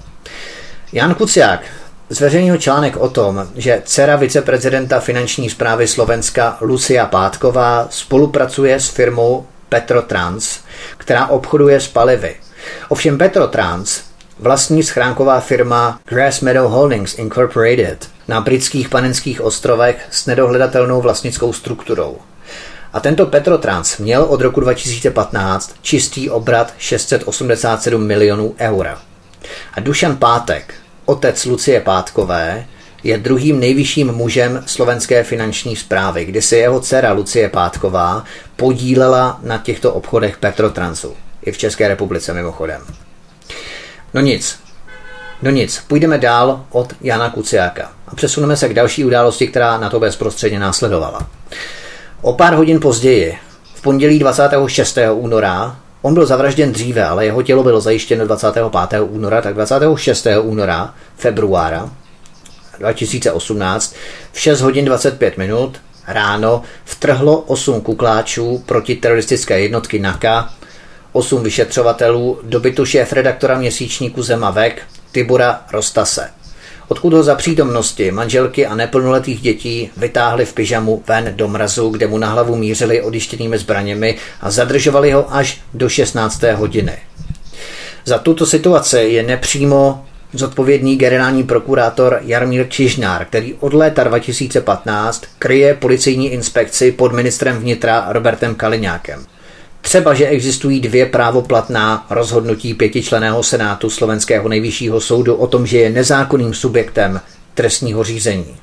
Jan Kuciak zveřejnil článek o tom, že dcera viceprezidenta finanční správy Slovenska Lucia Pátková spolupracuje s firmou Petrotrans, která obchoduje s palivy. Ovšem Petrotrans vlastní schránková firma Grass Meadow Holdings Incorporated na britských Panenských ostrovech s nedohledatelnou vlastnickou strukturou. A tento Petrotrans měl od roku dva tisíce patnáct čistý obrat šest set osmdesát sedm milionů eur. A Dušan Pátek, otec Lucie Pátkové, je druhým nejvyšším mužem slovenské finanční správy, kdy se jeho dcera Lucie Pátková podílela na těchto obchodech Petrotransu. I v České republice mimochodem. No nic. No nic. Půjdeme dál od Jana Kuciaka a přesuneme se k další události, která na to bezprostředně následovala. O pár hodin později, v pondělí dvacátého šestého února, on byl zavražděn dříve, ale jeho tělo bylo zajištěno dvacátého pátého února, tak dvacátého šestého února, februára dva tisíce osmnáct, v šest hodin dvacet pět minut ráno vtrhlo osm kukláčů protiteroristické jednotky N A K A, osm vyšetřovatelů do bytu šéfredaktora měsíčníku Zemavek Tibora Rostase, odkud ho za přítomnosti manželky a neplnoletých dětí vytáhli v pyžamu ven do mrazu, kde mu na hlavu mířili odjištěnými zbraněmi a zadržovali ho až do šestnácté hodiny. Za tuto situaci je nepřímo zodpovědný generální prokurátor Jaromír Čižnár, který od léta dva tisíce patnáct kryje policejní inspekci pod ministrem vnitra Robertem Kaliňákem. Třeba, že existují dvě právoplatná rozhodnutí pětičlenného senátu slovenského nejvyššího soudu o tom, že je nezákonným subjektem trestního řízení.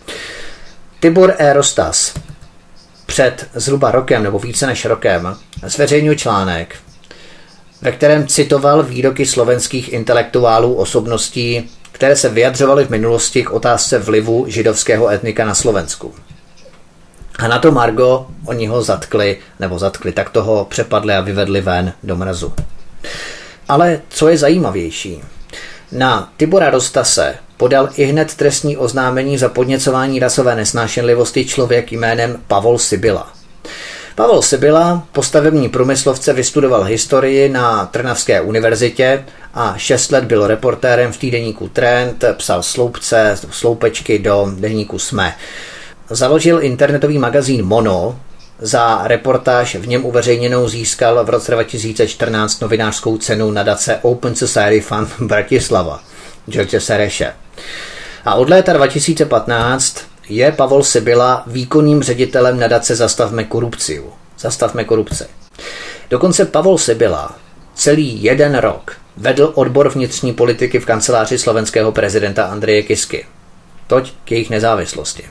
Tibor E. Rostas před zhruba rokem nebo více než rokem zveřejnil článek, ve kterém citoval výroky slovenských intelektuálů osobností, které se vyjadřovaly v minulosti k otázce vlivu židovského etnika na Slovensku. A na to margo oni ho zatkli, nebo zatkli, tak toho přepadli a vyvedli ven do mrazu. Ale co je zajímavější, na Tibora Rostase podal ihned trestní oznámení za podněcování rasové nesnášenlivosti člověk jménem Pavol Sibyla. Pavol Sibyla, po stavební průmyslovce, vystudoval historii na Trnavské univerzitě a šest let byl reportérem v týdeníku Trend, psal sloupce, sloupečky do deníku Sme. Založil internetový magazín Mono, za reportáž v něm uveřejněnou získal v roce dva tisíce čtrnáct novinářskou cenu nadace Open Society Fund Bratislava, George Sereše. A od léta dva tisíce patnáct je Pavol Sibyla výkonným ředitelem nadace Zastavme korupciu. Zastavme korupci. Dokonce Pavol Sibyla celý jeden rok vedl odbor vnitřní politiky v kanceláři slovenského prezidenta Andreje Kisky. Toť k jejich nezávislosti.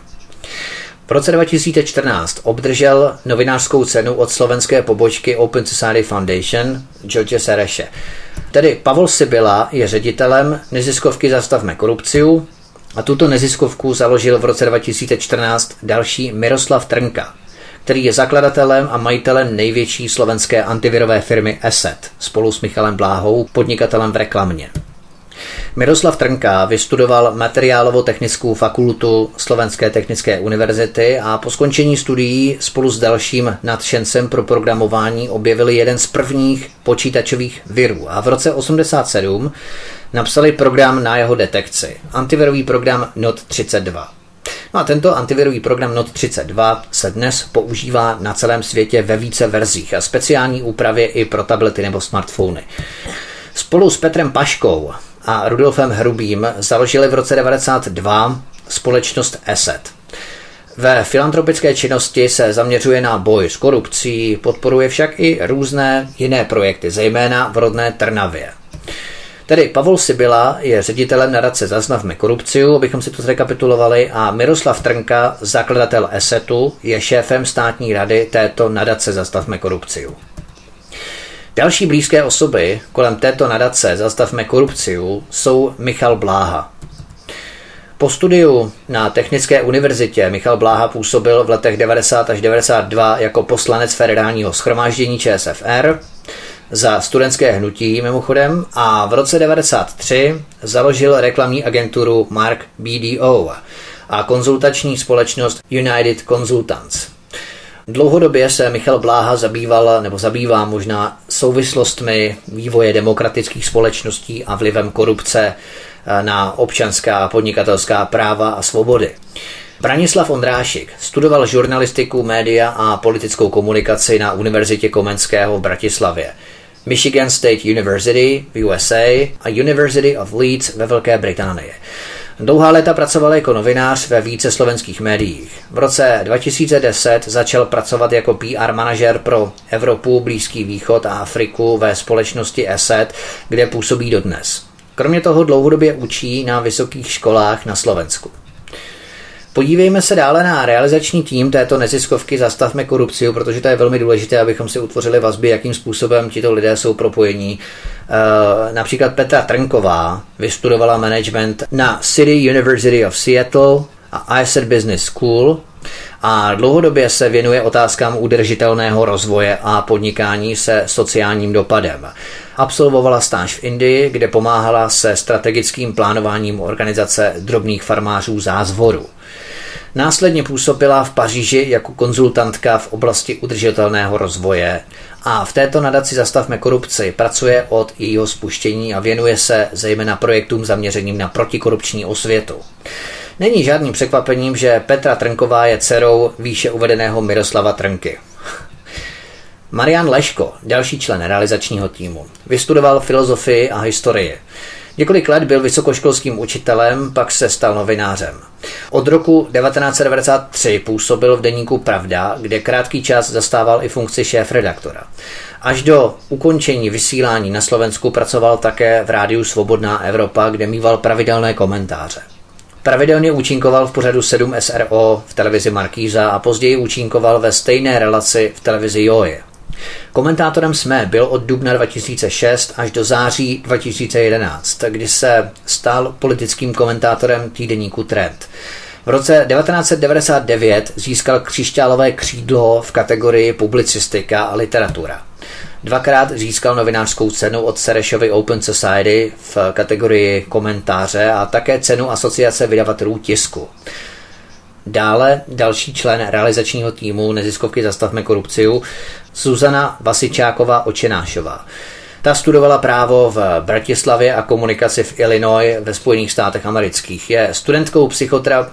V roce dva tisíce čtrnáct obdržel novinářskou cenu od slovenské pobočky Open Society Foundation George Sereše. Tedy Pavol Sibyla je ředitelem neziskovky Zastavme korupciu a tuto neziskovku založil v roce dva tisíce čtrnáct další Miroslav Trnka, který je zakladatelem a majitelem největší slovenské antivirové firmy Asset spolu s Michalem Bláhou, podnikatelem v reklamě. Miroslav Trnka vystudoval materiálovo-technickou fakultu Slovenské technické univerzity a po skončení studií spolu s dalším nadšencem pro programování objevili jeden z prvních počítačových virů a v roce osmdesát sedm napsali program na jeho detekci, antivirový program N O T třicet dva. No a tento antivirový program N O T třicet dva se dnes používá na celém světě ve více verzích a speciální úpravě i pro tablety nebo smartfony. Spolu s Petrem Paškou a Rudolfem Hrubým založili v roce devadesát dva společnost Asset. Ve filantropické činnosti se zaměřuje na boj s korupcí, podporuje však i různé jiné projekty, zejména v rodné Trnavě. Tedy Pavol Sibyla je ředitelem nadace Zastavme korupciu, abychom si to zrekapitulovali, a Miroslav Trnka, zakladatel Assetu, je šéfem státní rady této nadace Zastavme korupciu. Další blízké osoby kolem této nadace Zastavme korupciu jsou Michal Bláha. Po studiu na Technické univerzitě Michal Bláha působil v letech devadesát až devadesát dva jako poslanec Federálního shromáždění Č S F R za studentské hnutí mimochodem a v roce devadesát tři založil reklamní agenturu Mark B D O a konzultační společnost United Consultants. Dlouhodobě se Michal Bláha zabýval nebo zabývá možná souvislostmi vývoje demokratických společností a vlivem korupce na občanská a podnikatelská práva a svobody. Branislav Ondrášik studoval žurnalistiku, média a politickou komunikaci na Univerzitě Komenského v Bratislavě, Michigan State University v U S A a University of Leeds ve Velké Británii. Dlouhá léta pracoval jako novinář ve více slovenských médiích. V roce dva tisíce deset začal pracovat jako P R manažer pro Evropu, Blízký východ a Afriku ve společnosti Asset, kde působí dodnes. Kromě toho dlouhodobě učí na vysokých školách na Slovensku. Podívejme se dále na realizační tým této neziskovky Zastavme korupciu, protože to je velmi důležité, abychom si utvořili vazby, jakým způsobem tito lidé jsou propojení. E, například Petra Trnková vystudovala management na City University of Seattle a Asset Business School a dlouhodobě se věnuje otázkám udržitelného rozvoje a podnikání se sociálním dopadem. Absolvovala stáž v Indii, kde pomáhala se strategickým plánováním organizace drobných farmářů Zázvoru. Následně působila v Paříži jako konzultantka v oblasti udržitelného rozvoje a v této nadaci Zastavme korupci pracuje od jejího spuštění a věnuje se zejména projektům zaměřeným na protikorupční osvětu. Není žádným překvapením, že Petra Trnková je dcerou výše uvedeného Miroslava Trnky. Marian Leško, další člen realizačního týmu, vystudoval filozofii a historii. Několik let byl vysokoškolským učitelem, pak se stal novinářem. Od roku devatenáct set devadesát tři působil v deníku Pravda, kde krátký čas zastával i funkci šéfredaktora. Až do ukončení vysílání na Slovensku pracoval také v rádiu Svobodná Evropa, kde mýval pravidelné komentáře. Pravidelně účinkoval v pořadu sedm S R O v televizi Markýza a později účinkoval ve stejné relaci v televizi Joje. Komentátorem SME byl od dubna dva tisíce šest až do září dva tisíce jedenáct, kdy se stal politickým komentátorem týdeníku Trend. V roce devatenáct set devadesát devět získal křišťálové křídlo v kategorii publicistika a literatura. Dvakrát získal novinářskou cenu od Serešovy Open Society v kategorii komentáře a také cenu Asociace vydavatelů tisku. Dále další člen realizačního týmu neziskovky Zastavme korupciu, Zuzana Vasičáková Očenášová. Ta studovala právo v Bratislavě a komunikaci v Illinois ve Spojených státech amerických. Je studentkou psychotra...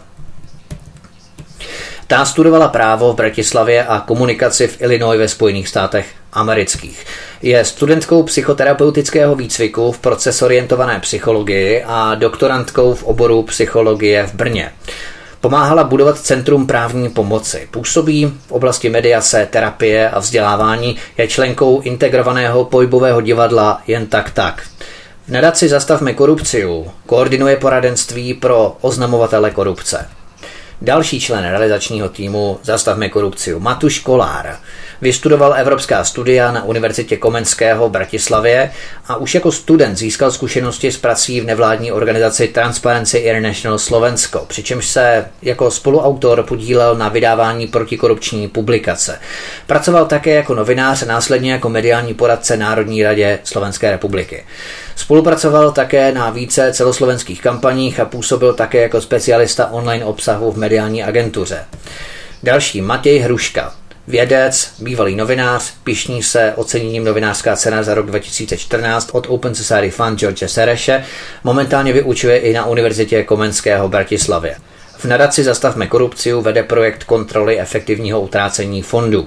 Ta studovala právo v Bratislavě a komunikaci v Illinois ve Spojených státech amerických. Je studentkou psychoterapeutického výcviku v procesorientované psychologii a doktorantkou v oboru psychologie v Brně. Pomáhala budovat Centrum právní pomoci. Působí v oblasti mediace, terapie a vzdělávání, je členkou integrovaného pohybového divadla Jen tak tak. V nadaci Zastavme korupciu koordinuje poradenství pro oznamovatele korupce. Další člen realizačního týmu Zastavme korupciu, Matuš Kolár, vystudoval evropská studia na Univerzitě Komenského v Bratislavě a už jako student získal zkušenosti s prací v nevládní organizaci Transparency International Slovensko, přičemž se jako spoluautor podílel na vydávání protikorupční publikace. Pracoval také jako novinář a následně jako mediální poradce Národní radě Slovenské republiky. Spolupracoval také na více celoslovenských kampaních a působil také jako specialista online obsahu v mediální agentuře. Další Matěj Hruška, vědec, bývalý novinář, pyšní se oceněním novinářská cena za rok dva tisíce čtrnáct od Open Society Fund George Sereše, momentálně vyučuje i na Univerzitě Komenského v Bratislavě. V nadaci Zastavme korupciu vede projekt kontroly efektivního utrácení fondů.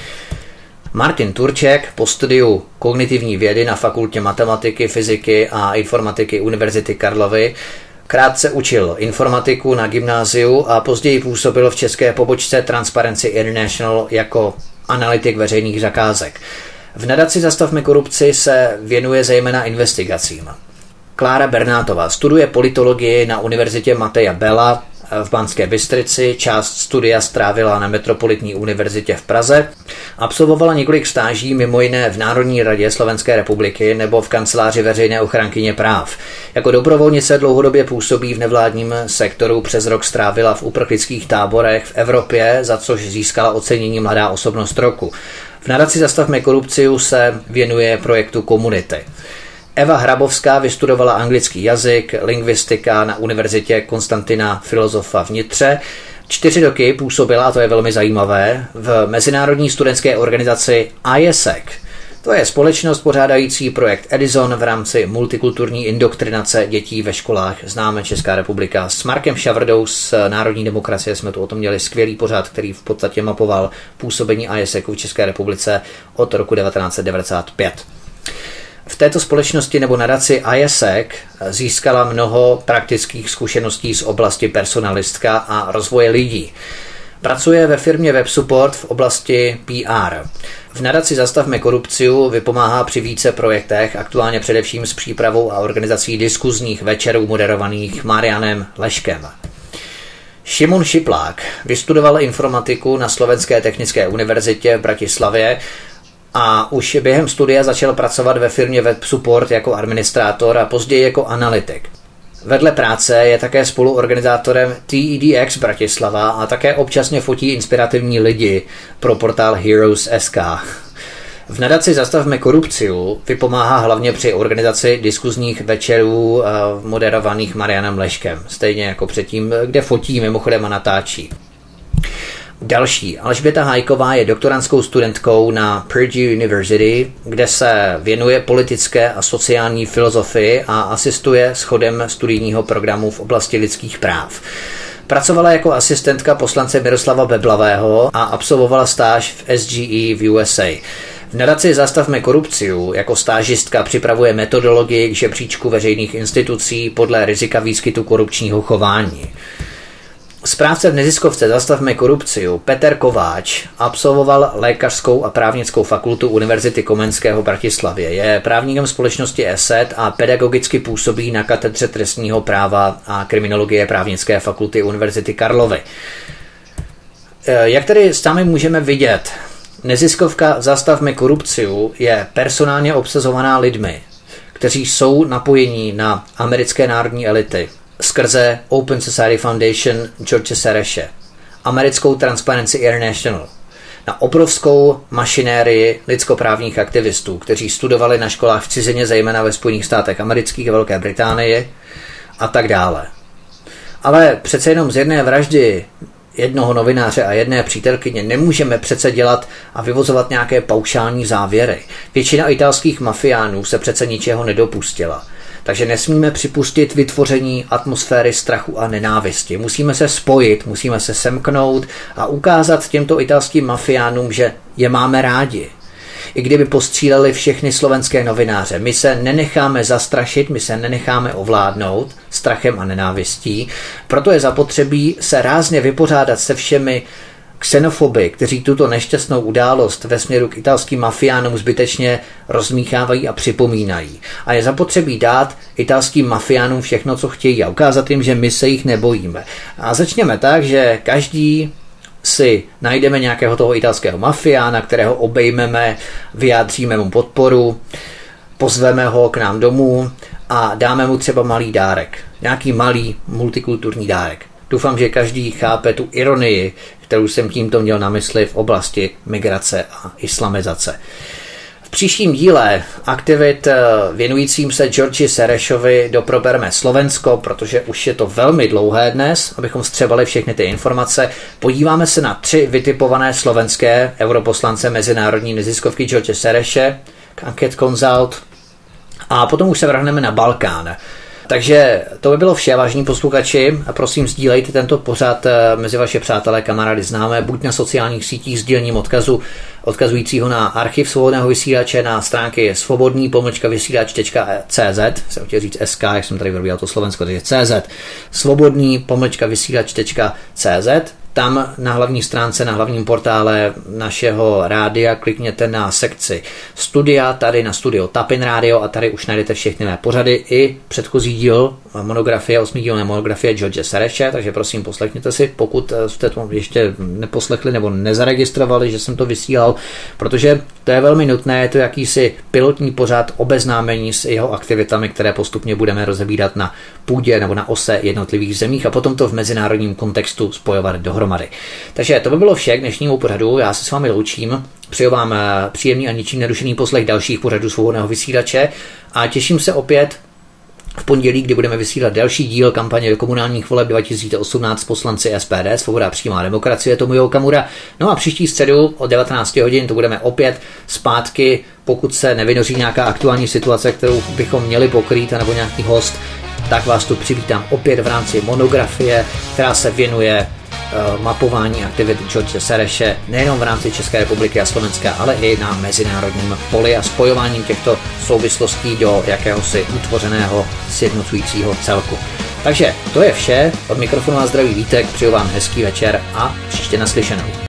Martin Turček po studiu kognitivní vědy na Fakultě matematiky, fyziky a informatiky Univerzity Karlovy krátce učil informatiku na gymnáziu a později působil v české pobočce Transparency International jako analytik veřejných zakázek. V nadaci Zastavme korupci se věnuje zejména investigacím. Klára Bernátová studuje politologii na Univerzitě Mateja Bela v Banské Bystrici, část studia strávila na Metropolitní univerzitě v Praze, absolvovala několik stáží mimo jiné v Národní radě Slovenské republiky nebo v kanceláři veřejné ochránkyně práv. Jako dobrovolnice dlouhodobě působí v nevládním sektoru, přes rok strávila v uprchlických táborech v Evropě, za což získala ocenění Mladá osobnost roku. V nadaci Zastavme korupciu se věnuje projektu Komunity. Eva Hrabovská vystudovala anglický jazyk, lingvistika na Univerzitě Konstantina Filozofa v Nitře. Čtyři roky působila, a to je velmi zajímavé, v mezinárodní studentské organizaci I S E C. To je společnost pořádající projekt Edison v rámci multikulturní indoktrinace dětí ve školách. Známe Česká republika. S Markem Šavrdou z Národní demokracie jsme tu o tom měli skvělý pořad, který v podstatě mapoval působení I S E C v České republice od roku devatenáct set devadesát pět. V této společnosti nebo nadaci I S E C získala mnoho praktických zkušeností z oblasti personalistka a rozvoje lidí. Pracuje ve firmě WebSupport v oblasti P R. V nadaci Zastavme korupciu vypomáhá při více projektech, aktuálně především s přípravou a organizací diskuzních večerů moderovaných Marianem Leškem. Šimon Šiplák vystudoval informatiku na Slovenské technické univerzitě v Bratislavě a už během studia začal pracovat ve firmě WebSupport jako administrátor a později jako analytik. Vedle práce je také spoluorganizátorem T E D X Bratislava a také občasně fotí inspirativní lidi pro portál Heroes tečka S K. V nadaci Zastavme korupciu vypomáhá hlavně při organizaci diskuzních večerů moderovaných Marianem Leškem, stejně jako předtím, kde fotí mimochodem a natáčí. Další. Alžběta Hajková je doktorantskou studentkou na Purdue University, kde se věnuje politické a sociální filozofii a asistuje s chodem studijního programu v oblasti lidských práv. Pracovala jako asistentka poslance Miroslava Beblavého a absolvovala stáž v S G E v U S A. V nadaci Zastavme korupciu jako stážistka připravuje metodologii k žebříčku veřejných institucí podle rizika výskytu korupčního chování. Správce v neziskovce Zastavme korupciu Petr Kováč absolvoval lékařskou a právnickou fakultu Univerzity Komenského v Bratislavě. Je právníkem společnosti E S E T a pedagogicky působí na katedře trestního práva a kriminologie právnické fakulty Univerzity Karlovy. Jak tedy sami můžeme vidět, Neziskovka Zastavme korupciu je personálně obsazovaná lidmi, kteří jsou napojení na americké národní elity skrze Open Society Foundation George Soreše, americkou Transparency International, na obrovskou mašinérii lidskoprávních aktivistů, kteří studovali na školách v cizině, zejména ve Spojených státech amerických a Velké Británii a tak dále. Ale přece jenom z jedné vraždy jednoho novináře a jedné přítelkyně nemůžeme přece dělat a vyvozovat nějaké paušální závěry. Většina italských mafiánů se přece ničeho nedopustila. Takže nesmíme připustit vytvoření atmosféry strachu a nenávisti. Musíme se spojit, musíme se semknout a ukázat těmto italským mafiánům, že je máme rádi. I kdyby postříleli všechny slovenské novináře. My se nenecháme zastrašit, my se nenecháme ovládnout strachem a nenávistí. Proto je zapotřebí se rázně vypořádat se všemi xenofoby, kteří tuto nešťastnou událost ve směru k italským mafiánům zbytečně rozmíchávají a připomínají. A je zapotřebí dát italským mafiánům všechno, co chtějí a ukázat jim, že my se jich nebojíme. A začněme tak, že každý si najdeme nějakého toho italského mafiána, kterého obejmeme, vyjádříme mu podporu, pozveme ho k nám domů a dáme mu třeba malý dárek. Nějaký malý multikulturní dárek. Doufám, že každý chápe tu ironii, kterou jsem tímto měl na mysli v oblasti migrace a islamizace. V příštím díle aktivit věnujícím se Georgi Sorešovi doprobereme Slovensko, protože už je to velmi dlouhé dnes, abychom střebali všechny ty informace. Podíváme se na tři vytipované slovenské europoslance mezinárodní neziskovky George Soreše, Anket Consult, a potom už se vrhneme na Balkán. Takže to by bylo vše, vážení posluchači, a prosím sdílejte tento pořad mezi vaše přátelé, kamarády, známé, buď na sociálních sítích sdílením odkazu, odkazujícího na archiv Svobodného vysílače na stránky svobodný pomlčka vysílač tečka cé zet, jsem chtěl říct es ká, jak jsem tady vyrobíval to Slovensko, takže cé zet, svobodný pomlčka vysílač tečka cé zet. Tam na hlavní stránce, na hlavním portále našeho rádia klikněte na sekci studia, tady na studio Tapin Radio a tady už najdete všechny mé pořady i předchozí díl monografie, osmidílné monografie George Soreše, takže prosím poslechněte si, pokud jste to ještě neposlechli nebo nezaregistrovali, že jsem to vysílal, protože to je velmi nutné, je to jakýsi pilotní pořad obeznámení s jeho aktivitami, které postupně budeme rozebírat na půdě nebo na ose jednotlivých zemích a potom to v mezinárodním kontextu spojovat dohromady. Takže to by bylo vše k dnešnímu pořadu, já se s vámi loučím, přeju vám příjemný a ničím nerušený poslech dalších pořadů Svobodného vysílače a těším se opět v pondělí, kdy budeme vysílat další díl kampaně do komunálních voleb dva tisíce osmnáct poslanci es pé dé, Svoboda a přímá demokracie, Tomio Okamura. No a příští středu od devatenáct hodin to budeme opět zpátky, pokud se nevynoří nějaká aktuální situace, kterou bychom měli pokrýt, nebo nějaký host, tak vás tu přivítám opět v rámci monografie, která se věnuje mapování aktivit George Soreše nejenom v rámci České republiky a Slovenska, ale i na mezinárodním poli a spojováním těchto souvislostí do jakéhosi utvořeného sjednocujícího celku. Takže to je vše, od mikrofonu a zdraví Vítek, přeju vám hezký večer a příště naslyšenou.